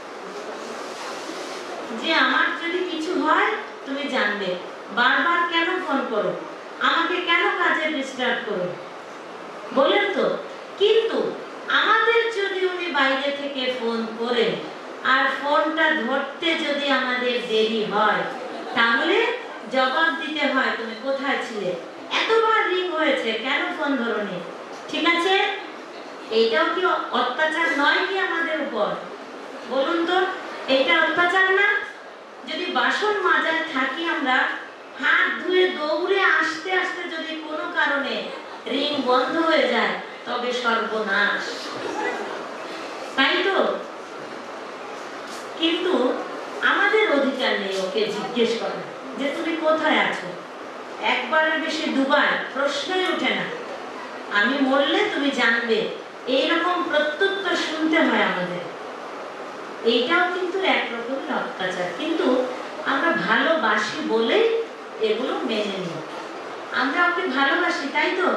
যে আমার যদি কিছু হয় তুমি জানবে। বারবার কেন ফোন করো? আমাকে কেন কাজে ডিস্টার্ব করো? বলেন তো? কিন্তু আমাদের যদি উনি বাইরে থেকে ফোন করেন আর ফোনটা ধরতে যদি আমাদের দেরি হয়, তাহলে জবাব দিতে হয় তুমি কোথায় ছিলে, এতবার রিং হয়েছে, কেন ফোন ধরনি? ঠিক আছে, এইটাও কি অত্যাচার নয় কি আমাদের উপর? বলুন তো, এটা অত্যাচার না? যদি বাসন মাজায় থাকি আমরা, হাত ধুয়ে দৌড়ে আসতে আসতে যদি কোনো কারণে রিং বন্ধ হয়ে যায়, তবে সর্বনাশ, তাই তো? কিন্তু আমাদের অধিকার নেই ওকে জিজ্ঞেস করা যে তুমি কোথায় আছো। একবারের বেশি দুবার প্রশ্নই ওঠে না। আমি মরলে তুমি জানবে, এইরকম প্রত্যুত্তর শুনতে হয় আমাদের। এইটাও কিন্তু একরকমের অত্যাচার, কিন্তু আমরা ভালোবাসি বলেই এগুলো মেনে নিই। আমরা ওকে ভালোবাসি, তাই তো?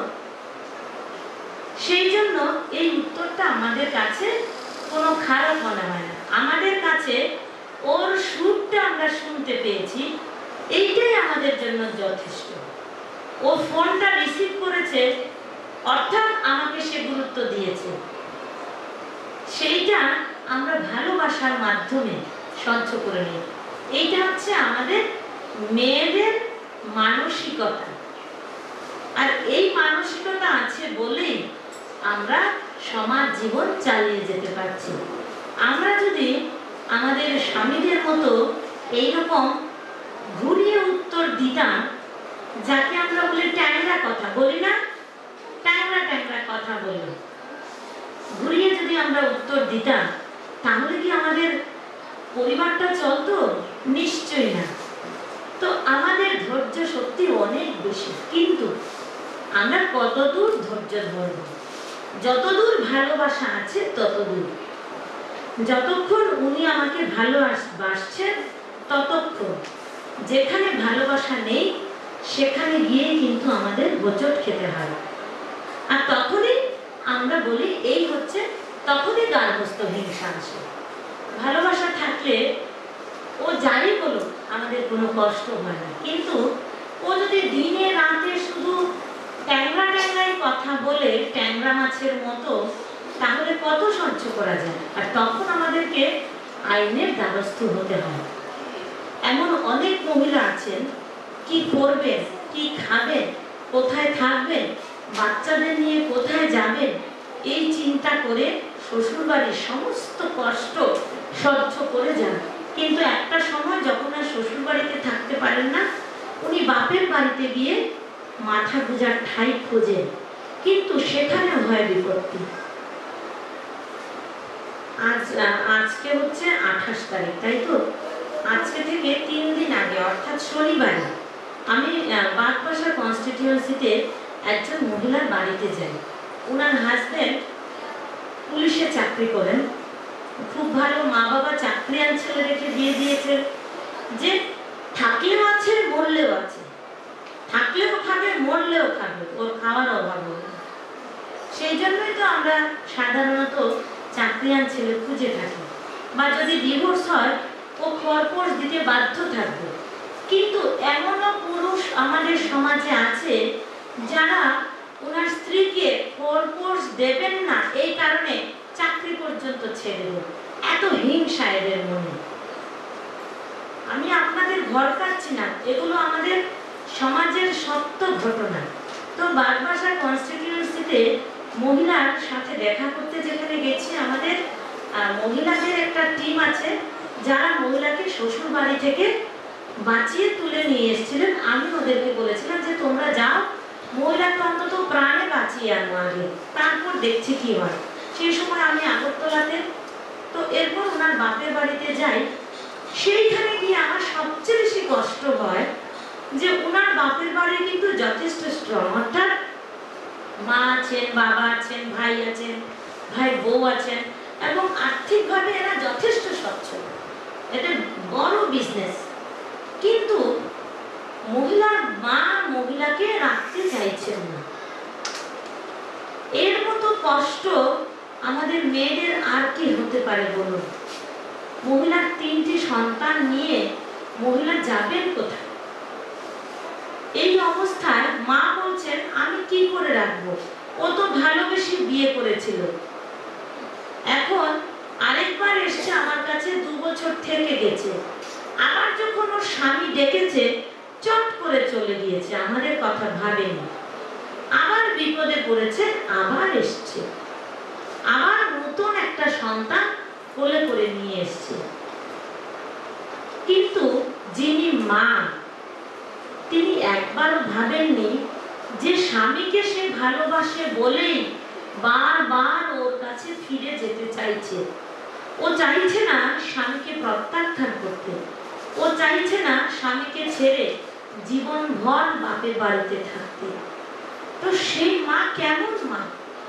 সেই জন্য এই উত্তরটা আমাদের কাছে কোনো খারাপ মনে হয় না। আমাদের কাছে ওর সুরটা আমরা শুনতে পেয়েছি, এইটাই আমাদের জন্য যথেষ্ট। ও ফোনটা রিসিভ করেছে অর্থাৎ আমাকে সে গুরুত্ব দিয়েছে, সেইটা আমরা ভালোবাসার মাধ্যমে সহ্য করে নিই। এইটা হচ্ছে আমাদের মেয়েদের মানসিকতা। আর এই মানসিকতা আছে বলেই আমরা সমাজ জীবন চালিয়ে যেতে পারছি। আমরা যদি আমাদের স্বামীদের মতো এইরকম ঘুরিয়ে উত্তর দিতাম, যাকে আমরা বলি ট্যাংরা কথা, বলি না? ট্যাংরা ট্যাংরা কথা বলি, ঘুরিয়ে যদি আমরা উত্তর দিতাম, তাহলে কি আমাদের পরিবারটা চলতো? নিশ্চয়ই না। তো আমাদের ধৈর্য শক্তি অনেক বেশি, কিন্তু আমরা কতদূর ধৈর্য ধরব? যতদূর ভালোবাসা আছে ততদূর। যতক্ষণ উনি আমাকে ভালোবাসছেন ততক্ষণ। যেখানে ভালোবাসা নেই সেখানে গিয়ে কিন্তু আমাদের হোঁচট খেতে হয়। আর তখনই আমরা বলি এই হচ্ছে, তখনই গার্হস্থ্য হিংসা আসে। ভালোবাসা থাকলে ও যাই বলুক আমাদের কোনো কষ্ট হয় না, কিন্তু ও যদি দিনে রাতে শুধু ট্যাংরা ট্যাংরাই কথা বলে ট্যাংরা মাছের মতো, তাহলে কত সহ্য করা যায়? আর তখন আমাদেরকে আইনের দ্বারস্থ হতে হয়। এমন অনেক মহিলা আছেন, কি করবেন, কি খাবেন, কোথায় থাকবেন, বাচ্চাদের নিয়ে কোথায় যাবেন, এই চিন্তা করে শ্বশুরবাড়ির সমস্ত কষ্ট সহ্য করে যান। কিন্তু একটা সময় যখন আর শ্বশুরবাড়িতে থাকতে পারেন না, উনি বাপের বাড়িতে গিয়ে মাথা গুঁজার ঠাঁই খোঁজেন, কিন্তু সেখানেও হয় বিপত্তি। আজ আজকে হচ্ছে আঠাশ তারিখ, তাই তো? আজকে থেকে তিন দিন আগে অর্থাৎ শনিবারে আমি বাগবাসা কনস্টিটিউয়েন্সিতে একজন মহিলার বাড়িতে যাই। ওনার হাজবেন্ড পুলিশে চাকরি করেন, খুব ভালো, মা বাবা চাকরিয়ান ছেলে রেখে বিয়ে দিয়েছে, যে থাকলেও আছে মরলেও আছে, থাকলেও খাবে মরলেও খাবে, ওর খাওয়ার অভাব হবে। সেই জন্যই তো আমরা সাধারণত চাকরিয়ান ছেলে খুঁজে থাকি, বা যদি ডিভোর্স হয় ও খরপোশ দিতে বাধ্য থাকবে। কিন্তু এমনও পুরুষ আমাদের সমাজে আছে যারা ওনার স্ত্রীকে খরপোশ দেবেন না, এই কারণে চাকরি পর্যন্ত ছেড়ে দেন। এত হিংসা এদের মনে। আমি আপনাদের ঘর কাটছি না, এগুলো আমাদের সমাজের সত্য ঘটনা। তো বাগবাসা কনস্টিটিউয়েন্সিতে মহিলার সাথে দেখা করতে যেখানে গেছি, আমাদের মহিলাদের একটা টিম আছে যারা মহিলাকে শ্বশুর বাড়ি থেকে বাঁচিয়ে তুলে নিয়ে এসেছিলেন। আমি ওদেরকে বলেছিলাম যে তোমরা যাও, মহিলাকে অন্তত প্রাণে বাঁচিয়ে আনো আগে, তারপর দেখছি কি হয়। সেই সময় আমি আগরতলাতে, তো এরপর ওনার বাপের বাড়িতে যাই। সেইখানে গিয়ে আমার সবচেয়ে বেশি কষ্ট হয় যে ওনার বাপের বাড়ি কিন্তু যথেষ্ট স্ট্রং, অর্থাৎ মা আছেন, বাবা আছেন, ভাই আছেন, ভাই বউ আছেন, এবং আর্থিকভাবে এরা যথেষ্ট সচ্ছল, এটা বড় বিজনেস। কিন্তু মহিলার মা মহিলাকে রাখতে চাইছেন না। এর মতো কষ্ট আমাদের মেয়েদের আর কি হতে পারে বলুন? মহিলার তিনটি সন্তান নিয়ে মহিলা যাবেন কোথায়? এই অবস্থায় মা বলছেন আমি কি করে রাখবো, ও তো ভালোবেসে বিয়ে করেছিল। এখন আরেকবার এসছে আমার কাছে, দু বছর থেকে গেছে, আবার যখন ওর স্বামী ডেকেছে চট করে চলে গিয়েছে, আমাদের কথা ভাবেনি। আবার বিপদে পড়েছে, আবার এসছে, আবার নতুন একটা সন্তান কোলে করে নিয়ে এসছে। কিন্তু যিনি মা, তিনি একবারও ভাবেননি যে স্বামীকে সে ভালোবাসে বলেই বারবার ওর কাছে ফিরে যেতে চাইছে। ও চাইছে না স্বামীকে প্রত্যাখ্যান করতে, ও চাইছে না স্বামীকে ছেড়ে জীবনভর বাপের বাড়িতে থাকতে। তো সেই মা কেমন মা?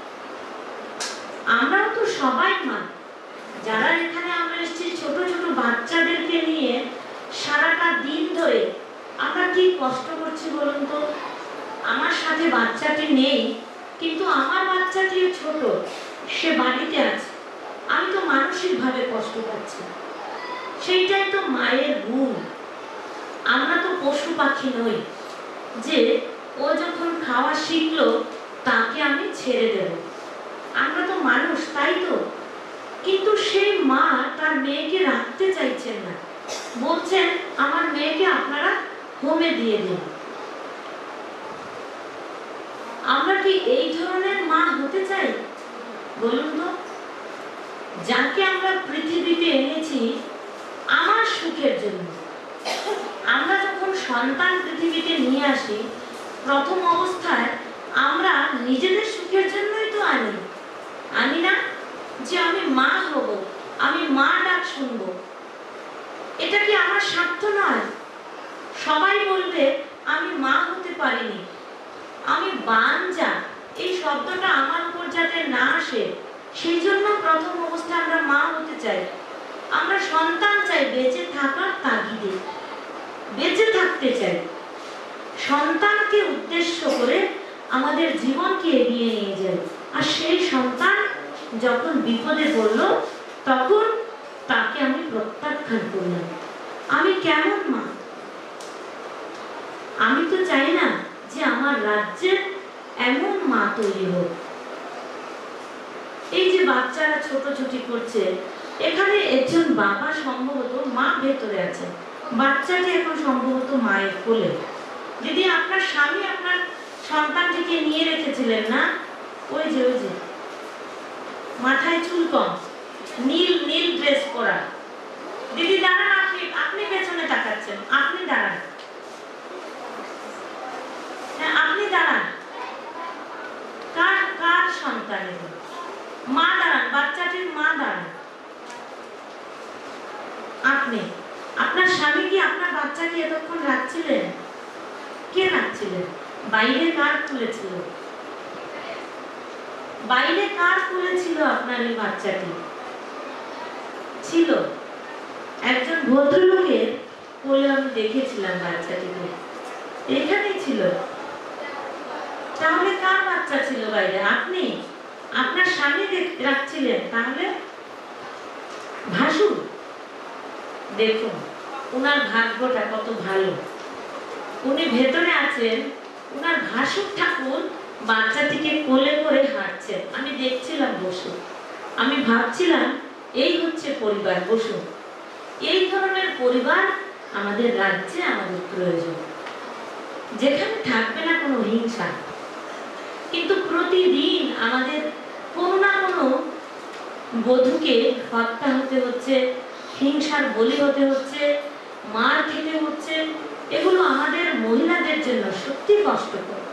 আমরাও তো সবাই মা, যারা এখানে আমরা এসেছি ছোট ছোট বাচ্চাদেরকে নিয়ে সারাটা দিন ধরে আমরা কি কষ্ট করছি বলুন তো? আমার সাথে বাচ্চাটি নেই, কিন্তু আমার বাচ্চাটিও ছোট, সে বাড়িতে আছে, আমি তো মানসিকভাবে কষ্ট পাচ্ছি। সেইটাই তো মায়ের গুণ। আমরা তো পশু পাখি নই যে ও যখন খাওয়া শিখলো তাকে আমি ছেড়ে দেব। আমরা তো মানুষ, তাই তো? কিন্তু সেই মা তার মেয়েকে রাখতে চাইছেন না, বলছেন আমার মেয়েকে আপনারা হোমে দিয়ে দিন। আমরা কি এই ধরনের মা হতে চাই বলুন তো? যাকে আমরা পৃথিবীতে এনেছি আমার সুখের জন্য। আমরা যখন সন্তান পৃথিবীতে নিয়ে আসি, প্রথম অবস্থায় আমরা নিজেদের সুখের জন্যই তো আনি, আনি না যে আমি মা হব, আমি মা ডাক শুনবো। এটা কি আমার স্বার্থ নয়? সবাই বলবে আমি মা হতে পারিনি, আমি বাঞ্জা, এই শব্দটা আমার উপর যাতে না আসে সেই জন্য প্রথম অবস্থায় আমরা মা হতে চাই। আমরা সন্তান চাই বেঁচে থাকার তাগিদে, বেঁচে থাকতে চাই। সন্তানকে উদ্দেশ্য করে আমাদের জীবনকে এগিয়ে নিয়ে যায়। আর সেই সন্তান যখন বিপদে পড়লো তখন তাকে আমি প্রত্যাখ্যান করলাম। আমি কেমন মা? আমি তো চাই না যে আমার রাজ্যে এমন মা তৈরি হোক। এই যে বাচ্চারা ছোটাছুটি করছে, এখানে একজন বাবা সম্ভবত, মা ভেতরে আছে, বাচ্চাটি এখন সম্ভবত মায়ের কোলে। যদি আপনার স্বামী আপনার সন্তানটিকে নিয়ে রেখেছিলেন না, ওই যে ওই যে মাথায় চুল কম, নীল নীল ড্রেস পরা দিদি দাঁড়ান, আপনি আপনি পেছনে তাকাচ্ছেন, আপনি দাঁড়ান, হ্যাঁ আপনি দাঁড়ান। কার কার সন্তান? মা দাঁড়ান, বাচ্চাটির মা দাঁড়ান। আপনি, আপনার স্বামী কি আপনার বাচ্চাকে এতক্ষণ রাখছিলেন? কে রাখছিলেন? বাইরে কার খুলেছিল? বাইরে কার খুলেছিল আপনার এই বাচ্চাটি? ছিল একজন ভদ্রলোকের কোলে, আমি দেখেছিলাম বাচ্চাটিকে, এখানেই ছিল। তাহলে কার বাচ্চা ছিল বাইরে? আপনি, আপনার স্বামী রাখছিলেন, তাহলে ভাসুর। দেখুন উনার ভাগ্যটা কত ভালো, উনি ভেতরে আছেন, উনার ভাসুর ঠাকুর বাচ্চাটিকে কোলে করে হাঁটছেন। আমি দেখছিলাম বসে, আমি ভাবছিলাম এই হচ্ছে পরিবার। বসুন, এই ধরনের পরিবার আমাদের রাজ্যে আমাদের প্রয়োজন। যেখানে থাকবে না কোনো হিংসা। কিন্তু প্রতিদিন আমাদের কোনো না কোনো বধূকে হত্যা হতে হচ্ছে, হিংসার বলি হতে হচ্ছে, মার খেতে হচ্ছে। এগুলো আমাদের মহিলাদের জন্য সত্যি কষ্টকর।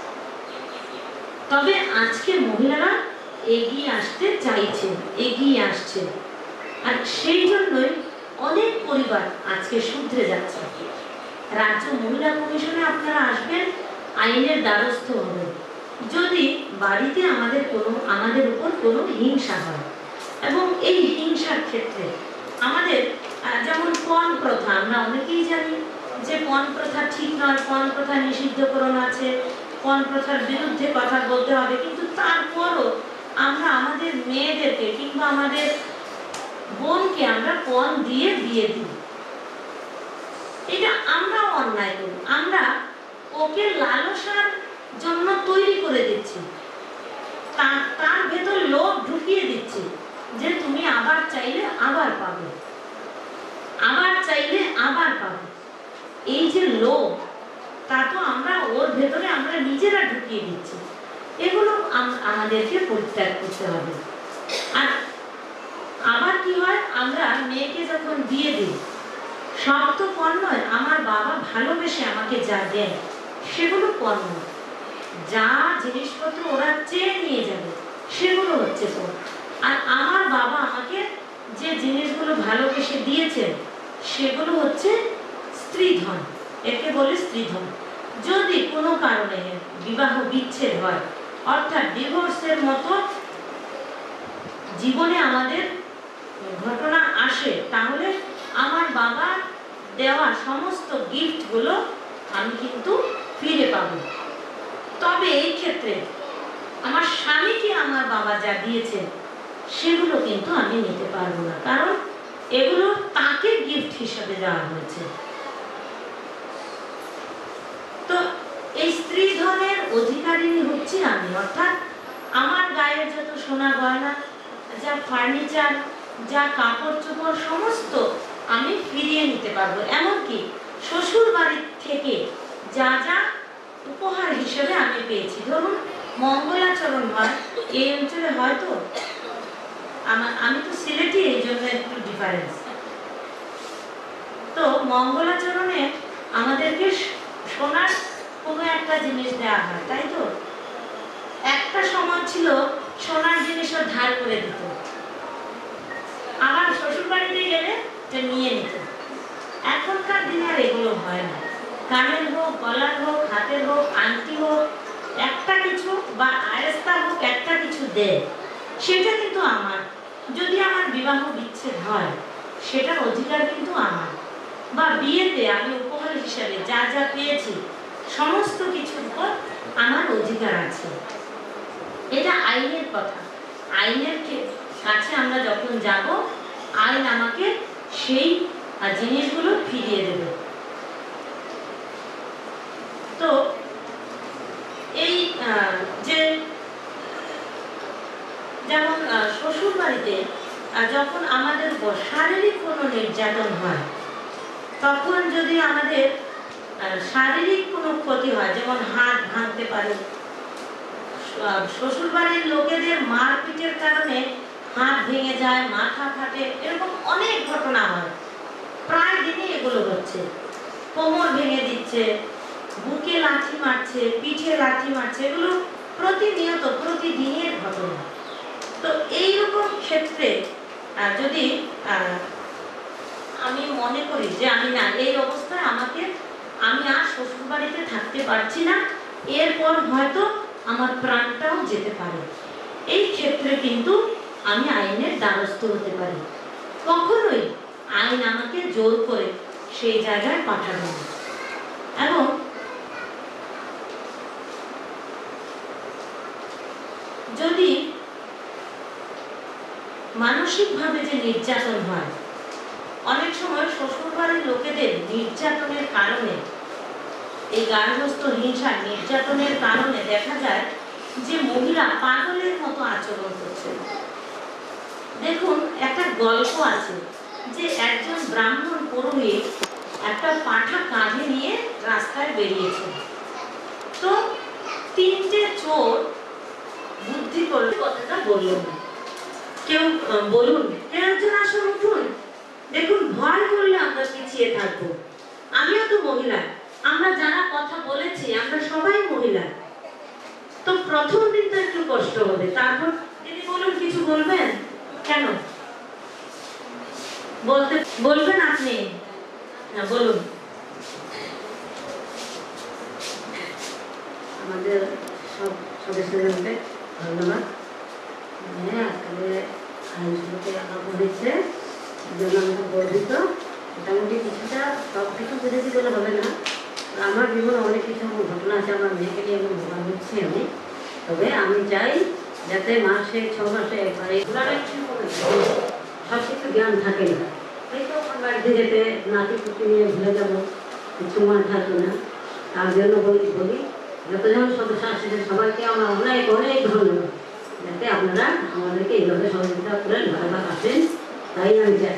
তবে আজকে মহিলারা এগিয়ে আসতে চাইছে, এগিয়ে আসছে, আর সেই জন্যই অনেক পরিবার আজকে শুধরে যাচ্ছে। রাজ্য মহিলা কমিশনে আপনারা আসবেন, আইনের দ্বারস্থ হবেন যদি বাড়িতে আমাদের কোনো আমাদের উপর কোনো হিংসা হয়। এবং এই হিংসার ক্ষেত্রে আমাদের যেমন পণ প্রথা, আমরা অনেকেই জানি যে পণ প্রথা ঠিক নয়, পণ প্রথা নিষিদ্ধকরণ আছে, পণ প্রথার বিরুদ্ধে কথা বলতে হবে। কিন্তু তারপরও আমরা আমাদের মেয়েদেরকে কিংবা আমাদের বোনকে আমরা পণ দিয়ে বিয়ে দিই। এটা আমরাও অন্যায় করি। আমরা ওকে লালসার জন্য তৈরি করে দিচ্ছি, তার ভেতর লোভ ঢুকিয়ে দিচ্ছি যে তুমি আবার চাইলে আবার পাবে, আবার চাইলে আবার পাবে। এই যে লোভ, তা তো আমরা ওর ভেতরে আমরা নিজেরা ঢুকিয়ে দিচ্ছি। এগুলো আমাদেরকে পরিত্যাগ করতে হবে। আর আবার কি হয়, আমরা মেয়েকে যখন বিয়ে দিই, সব তো পণ্য নয়। আমার বাবা ভালোবেসে আমাকে যা দেন সেগুলো পণ্য, যা জিনিসপত্র ওরা চেয়ে নিয়ে যাবে সেগুলো হচ্ছে পণ্য। আর আমার বাবা আমাকে যে জিনিসগুলো ভালোবেসে দিয়েছেন সেগুলো হচ্ছে স্ত্রীধন, একে বলে স্ত্রীধন। যদি কোনো কারণে বিবাহ বিচ্ছেদ হয়, অর্থাৎ ডিভোর্সের মতো জীবনে আমাদের ঘটনা আসে, তাহলে আমার বাবা দেওয়া সমস্ত গিফটগুলো আমি কিন্তু ফিরে পাবো। তবে এই ক্ষেত্রে আমার স্বামীকে আমার বাবা যা দিয়েছেন সেগুলো কিন্তু আমি নিতে পারবো না, কারণ এগুলো তাকে গিফট হিসেবে দেওয়া হয়েছে। তো এই স্ত্রী ধনের অধিকারিণী হচ্ছি আমি, অর্থাৎ আমার গায়ের যত সোনা গয়না, যা ফার্নিচার, যা কাপড় চোপড় সমস্ত আমি ফিরিয়ে নিতে পারবো। এমনকি শ্বশুর বাড়ির থেকে যা যা উপহার হিসেবে আমি পেয়েছি, ধরুন মঙ্গলাচরণ হয় এই অঞ্চলে, হয়তো আমার আমি তো সিলেটি, এই জন্য একটু ডিফারেন্স। তো মঙ্গলাচরণে আমাদেরকে সোনার কোনো একটা জিনিস দেওয়া হয়, তাই তো? একটা সময় ছিল সোনার জিনিসও ধার করে দিত, আবার শ্বশুর বাড়িতে গেলে নিয়ে নিত। এখনকার দিনে আর এগুলো হয় না। কানের হোক, গলার হোক, হাতের হোক, আংটি হোক, একটা কিছু বা আয়েস্তা হোক, একটা কিছু দেয়, সেটা কিন্তু আমার। যদি আমার বিবাহ বিচ্ছেদ হয়, সেটার অধিকার কিন্তু আমার। বা বিয়েতে আমি উপহার হিসাবে যা যা পেয়েছি সমস্ত কিছুর উপর আমার অধিকার আছে। এটা আইনের কথা। আইনের কাছে আমরা যখন যাব, আইন আমাকে সেই জিনিসগুলো ফিরিয়ে দেবে। তো এই যে যেমন শ্বশুর বাড়িতে যখন আমাদের উপর শারীরিক কোনো নির্যাতন হয়, তখন যদি আমাদের শারীরিক কোনো ক্ষতি হয়, যেমন হাত ভাঙতে পারে, শ্বশুর বাড়ির লোকেদের মারপিটের কারণে হাত ভেঙে যায়, মাথা ফাটে, এরকম অনেক ঘটনা হয়। প্রায় দিনই এগুলো হচ্ছে। কোমর ভেঙে দিচ্ছে, বুকে লাঠি মারছে, পিঠে লাঠি মারছে, এগুলো প্রতিনিয়ত প্রতিদিনের ঘটনা। তো এইরকম ক্ষেত্রে যদি আমি মনে করি যে আমি না, এই অবস্থায় আমাকে আমি আর শ্বশুর বাড়িতে থাকতে পারছি না, এরপর হয়তো আমার প্রাণটাও যেতে পারে, এই ক্ষেত্রে কিন্তু আমি আইনের দ্বারস্থ হতে পারি। কখনোই আইন আমাকে জোর করে সেই জায়গায় পাঠাবে না। এবং যদি মানসিকভাবে যে নির্যাতন হয়, অনেক সময় শ্বশুরবাড়ির লোকেদের নির্যাতনের কারণে, এই গার্হস্থ্য হিংসা নির্যাতনের কারণে দেখা যায় যে মহিলা পাগলের মতো আচরণ করছে। দেখুন, একটা গল্প আছে যে একজন ব্রাহ্মণ পুরোহিত একটা পাঁঠা কাঁধে নিয়ে রাস্তায় বেরিয়েছে। তো তিনটে চোর বুদ্ধি করলে কথাটা বললো না। কেউ বলুন, কেউ একজন আসুন, উঠুন। দেখুন, ভয় করলে আমরা পিছিয়ে থাকবো। আমিও তো মহিলা, আমরা যারা কথা বলেছি আমরা সবাই মহিলা। তো প্রথম দিন তো একটু কষ্ট হবে, তারপর দিদি বলুন, কিছু বলবেন? কেন বলতে বলবেন আপনি? হ্যাঁ বলুন। আমাদের সব সদস্যদের ধন্যবাদ। হ্যাঁ, তবে আইনসভাতে আঁকা হয়েছে, জন্য আমরা গর্বিত। মোটামুটি কিছুটা সব কিছু বুঝেছি বলে হবে না, আমার জীবনে অনেক কিছু ঘটনা আছে, আমার মেয়েকে নিয়ে এবং ভোগান হচ্ছি আমি। তবে আমি চাই যাতে মাসে ছ মাসে সব কিছু জ্ঞান থাকে না। হয়তো আমার বাড়িতে যেতে নাতি পুতি নিয়ে ভুলে যাবো, কিছু মনে থাকবে না। তার জন্য বলি বলি যতজন সদস্য আসছেন সবাইকে আমার অনেক অনেক ধন্যবাদ, যাতে আপনারা আমাদেরকে এইভাবে সহযোগিতা করেন, ভালোভাবে আসেন, তাই আমি চাই।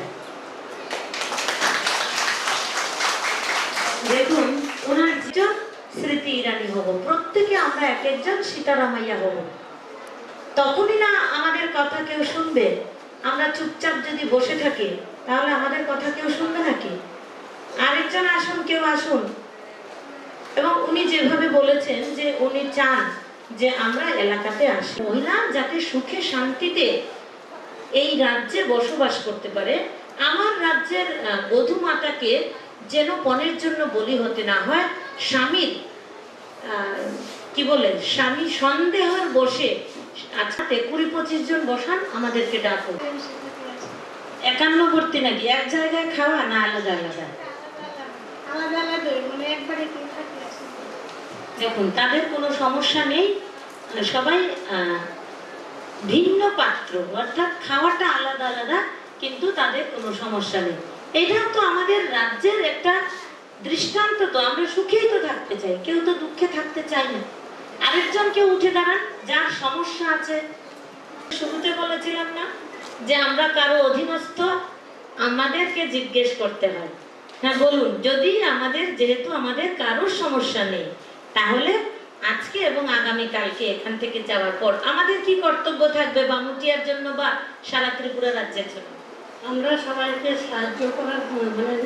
দেখুন, ওনার একজন স্মৃতি ইরানি হব, প্রত্যেকে আমরা এক একজন সীতারামাইয়া হব। তখনই না আমাদের কথা কেউ শুনবে। আমরা চুপচাপ যদি বসে থাকি তাহলে আমাদের কথা কেউ শুনবে নাকি? আরেকজন আসুন, কেউ আসুন। এবং উনি যেভাবে বলেছেন যে উনি চান যে আমরা এলাকাতে আসি, মহিলা যাতে সুখে শান্তিতে এই রাজ্যে বসবাস করতে পারে। আমার রাজ্যের বধূ মাতাকে যেন পণের জন্য বলি হতে না হয়। স্বামীর কি বলে, স্বামী সন্দেহের বসে আচ্ছা কুড়ি পঁচিশ জন বসান, আমাদেরকে ডাকুন। একান্নবর্তী নাকি এক জায়গায় খাওয়া না আলাদা আলাদা? দেখুন, তাদের কোনো সমস্যা নেই, সবাই ভিন্ন পাত্র, অর্থাৎ খাওয়াটা আলাদা আলাদা, কিন্তু তাদের কোনো সমস্যা নেই। এটা তো আমাদের রাজ্যের একটা দৃষ্টান্ত। তো আমরা সুখেই তো থাকতে চাই, কেউ তো দুঃখে থাকতে চাই না। আরেকজন কেউ উঠে দাঁড়ান, যার সমস্যা আছে। শুরুতে বলেছিলাম না যে আমরা কারো অধীনস্থ, আমাদেরকে জিজ্ঞেস করতে হয়। হ্যাঁ বলুন, যদি আমাদের, যেহেতু আমাদের কারোর সমস্যা নেই, তাহলে আজকে এবং আগামী কালকে এখান থেকে যাওয়ার পর আমাদের কি কর্তব্য থাকবে বামুটিয়ার জন্য বা সারা ত্রিপুরা রাজ্যের জন্য? আমরা সবাইকে সাহায্য করার মানে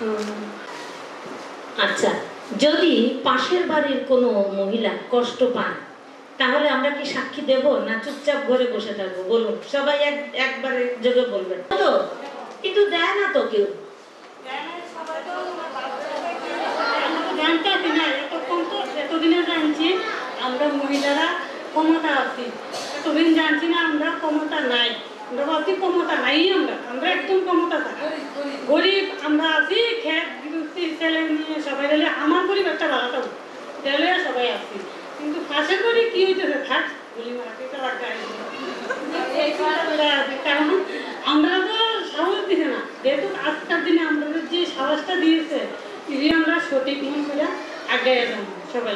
আচ্ছা, যদি পাশের বাড়ির কোনো মহিলা কষ্ট পান তাহলে আমরা কি সাক্ষী দেব না চুপচাপ ঘরে বসে থাকবো? বলুন, সবাই এক একবারে যোগে বলবেন তো। কিন্তু দেয় না তো কেউ। এতদিনে জানছি আমরা মহিলারা ক্ষমতা আছি, এতদিন জানছি না আমরা ক্ষমতা নাই। আমরা ভাবছি ক্ষমতা নাই, আমরা আমরা একদম ক্ষমতা থাকি, গরিব আমরা আছি, খেত গৃহস্থী ছেলে নিয়ে সবাই গেলে আমার পরিবারটা ভালো থাকবো গেলে সবাই আছি। কিন্তু পাশে করে কি হইতেছে থাক গুলি মারাতে, কারণ আমরা তো সাহস দিছে না। যেহেতু আজকের দিনে আমাদের যে সাহসটা দিয়েছে, যদি আমরা সঠিক মন করে আগে সবাই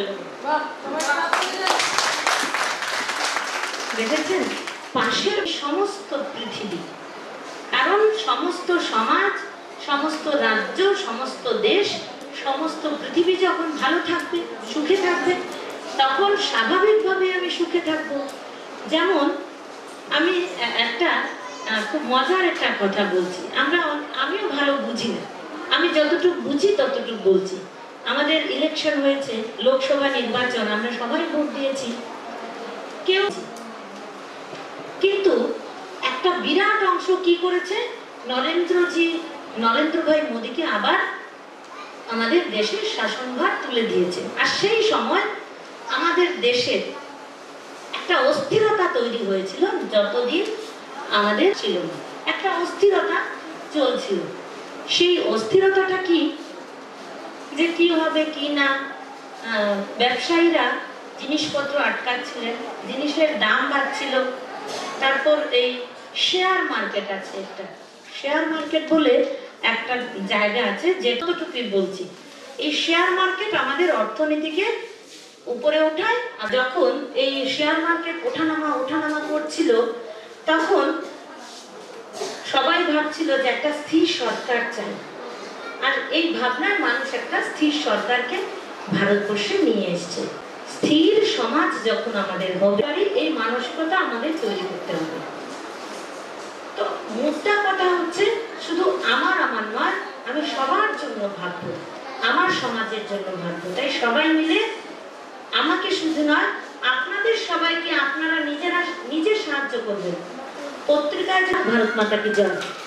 দেখেছেন, পাশের সমস্ত পৃথিবী, কারণ সমস্ত সমাজ, সমস্ত রাজ্য, সমস্ত দেশ, সমস্ত পৃথিবী যখন ভালো থাকবে, সুখে থাকবে, তখন স্বাভাবিকভাবে আমি সুখে থাকবো। যেমন আমি একটা খুব মজার একটা কথা বলছি, আমরা আমিও ভালো বুঝি না, আমি যতটুকু বুঝি ততটুকু বলছি। আমাদের ইলেকশন হয়েছে, লোকসভা নির্বাচন, আমরা সবাই ভোট দিয়েছি, কেউ কিন্তু একটা বিরাট অংশ কি করেছে, নরেন্দ্রজি নরেন্দ্র ভাই মোদীকে আবার আমাদের দেশের শাসনভার তুলে দিয়েছে। আর সেই সময় আমাদের দেশের একটা অস্থিরতা তৈরি হয়েছিল, যতদিন আমাদের ছিল না, একটা অস্থিরতা চলছিল। সেই অস্থিরতাটা কি, যে কি হবে কি না, ব্যবসায়ীরা জিনিসপত্র আটকাচ্ছিলেন, জিনিসের দাম বাড়ছিল। তারপর এই শেয়ার মার্কেট আছে, একটা শেয়ার মার্কেট বলে একটা জায়গা আছে, যেটুকুই বলছি, এই শেয়ার মার্কেট আমাদের অর্থনীতিকে উপরে ওঠায়। যখন এই শেয়ার মার্কেট ওঠানামা ওঠানামা করছিল, তখন সবাই ভাবছিল যে একটা স্থির সরকার চাই। আর এই ভাবনার মানুষ একটা স্থির সরকারকে ভারতবর্ষে নিয়ে এসছে। স্থির সমাজ যখন আমাদের হবে, এই মানসিকতা আমাদের তৈরি করতে হবে। তো মোদ্দা কথা হচ্ছে শুধু আমার আমার নয়, আমি সবার জন্য ভাববো, আমার সমাজের জন্য ভাববো। তাই সবাই মিলে, আমাকে শুধু নয় আপনাদের সবাইকে আপনারা নিজেরা নিজে সাহায্য করবেন। পত্রিকায় ভারত মাতা কি জয়।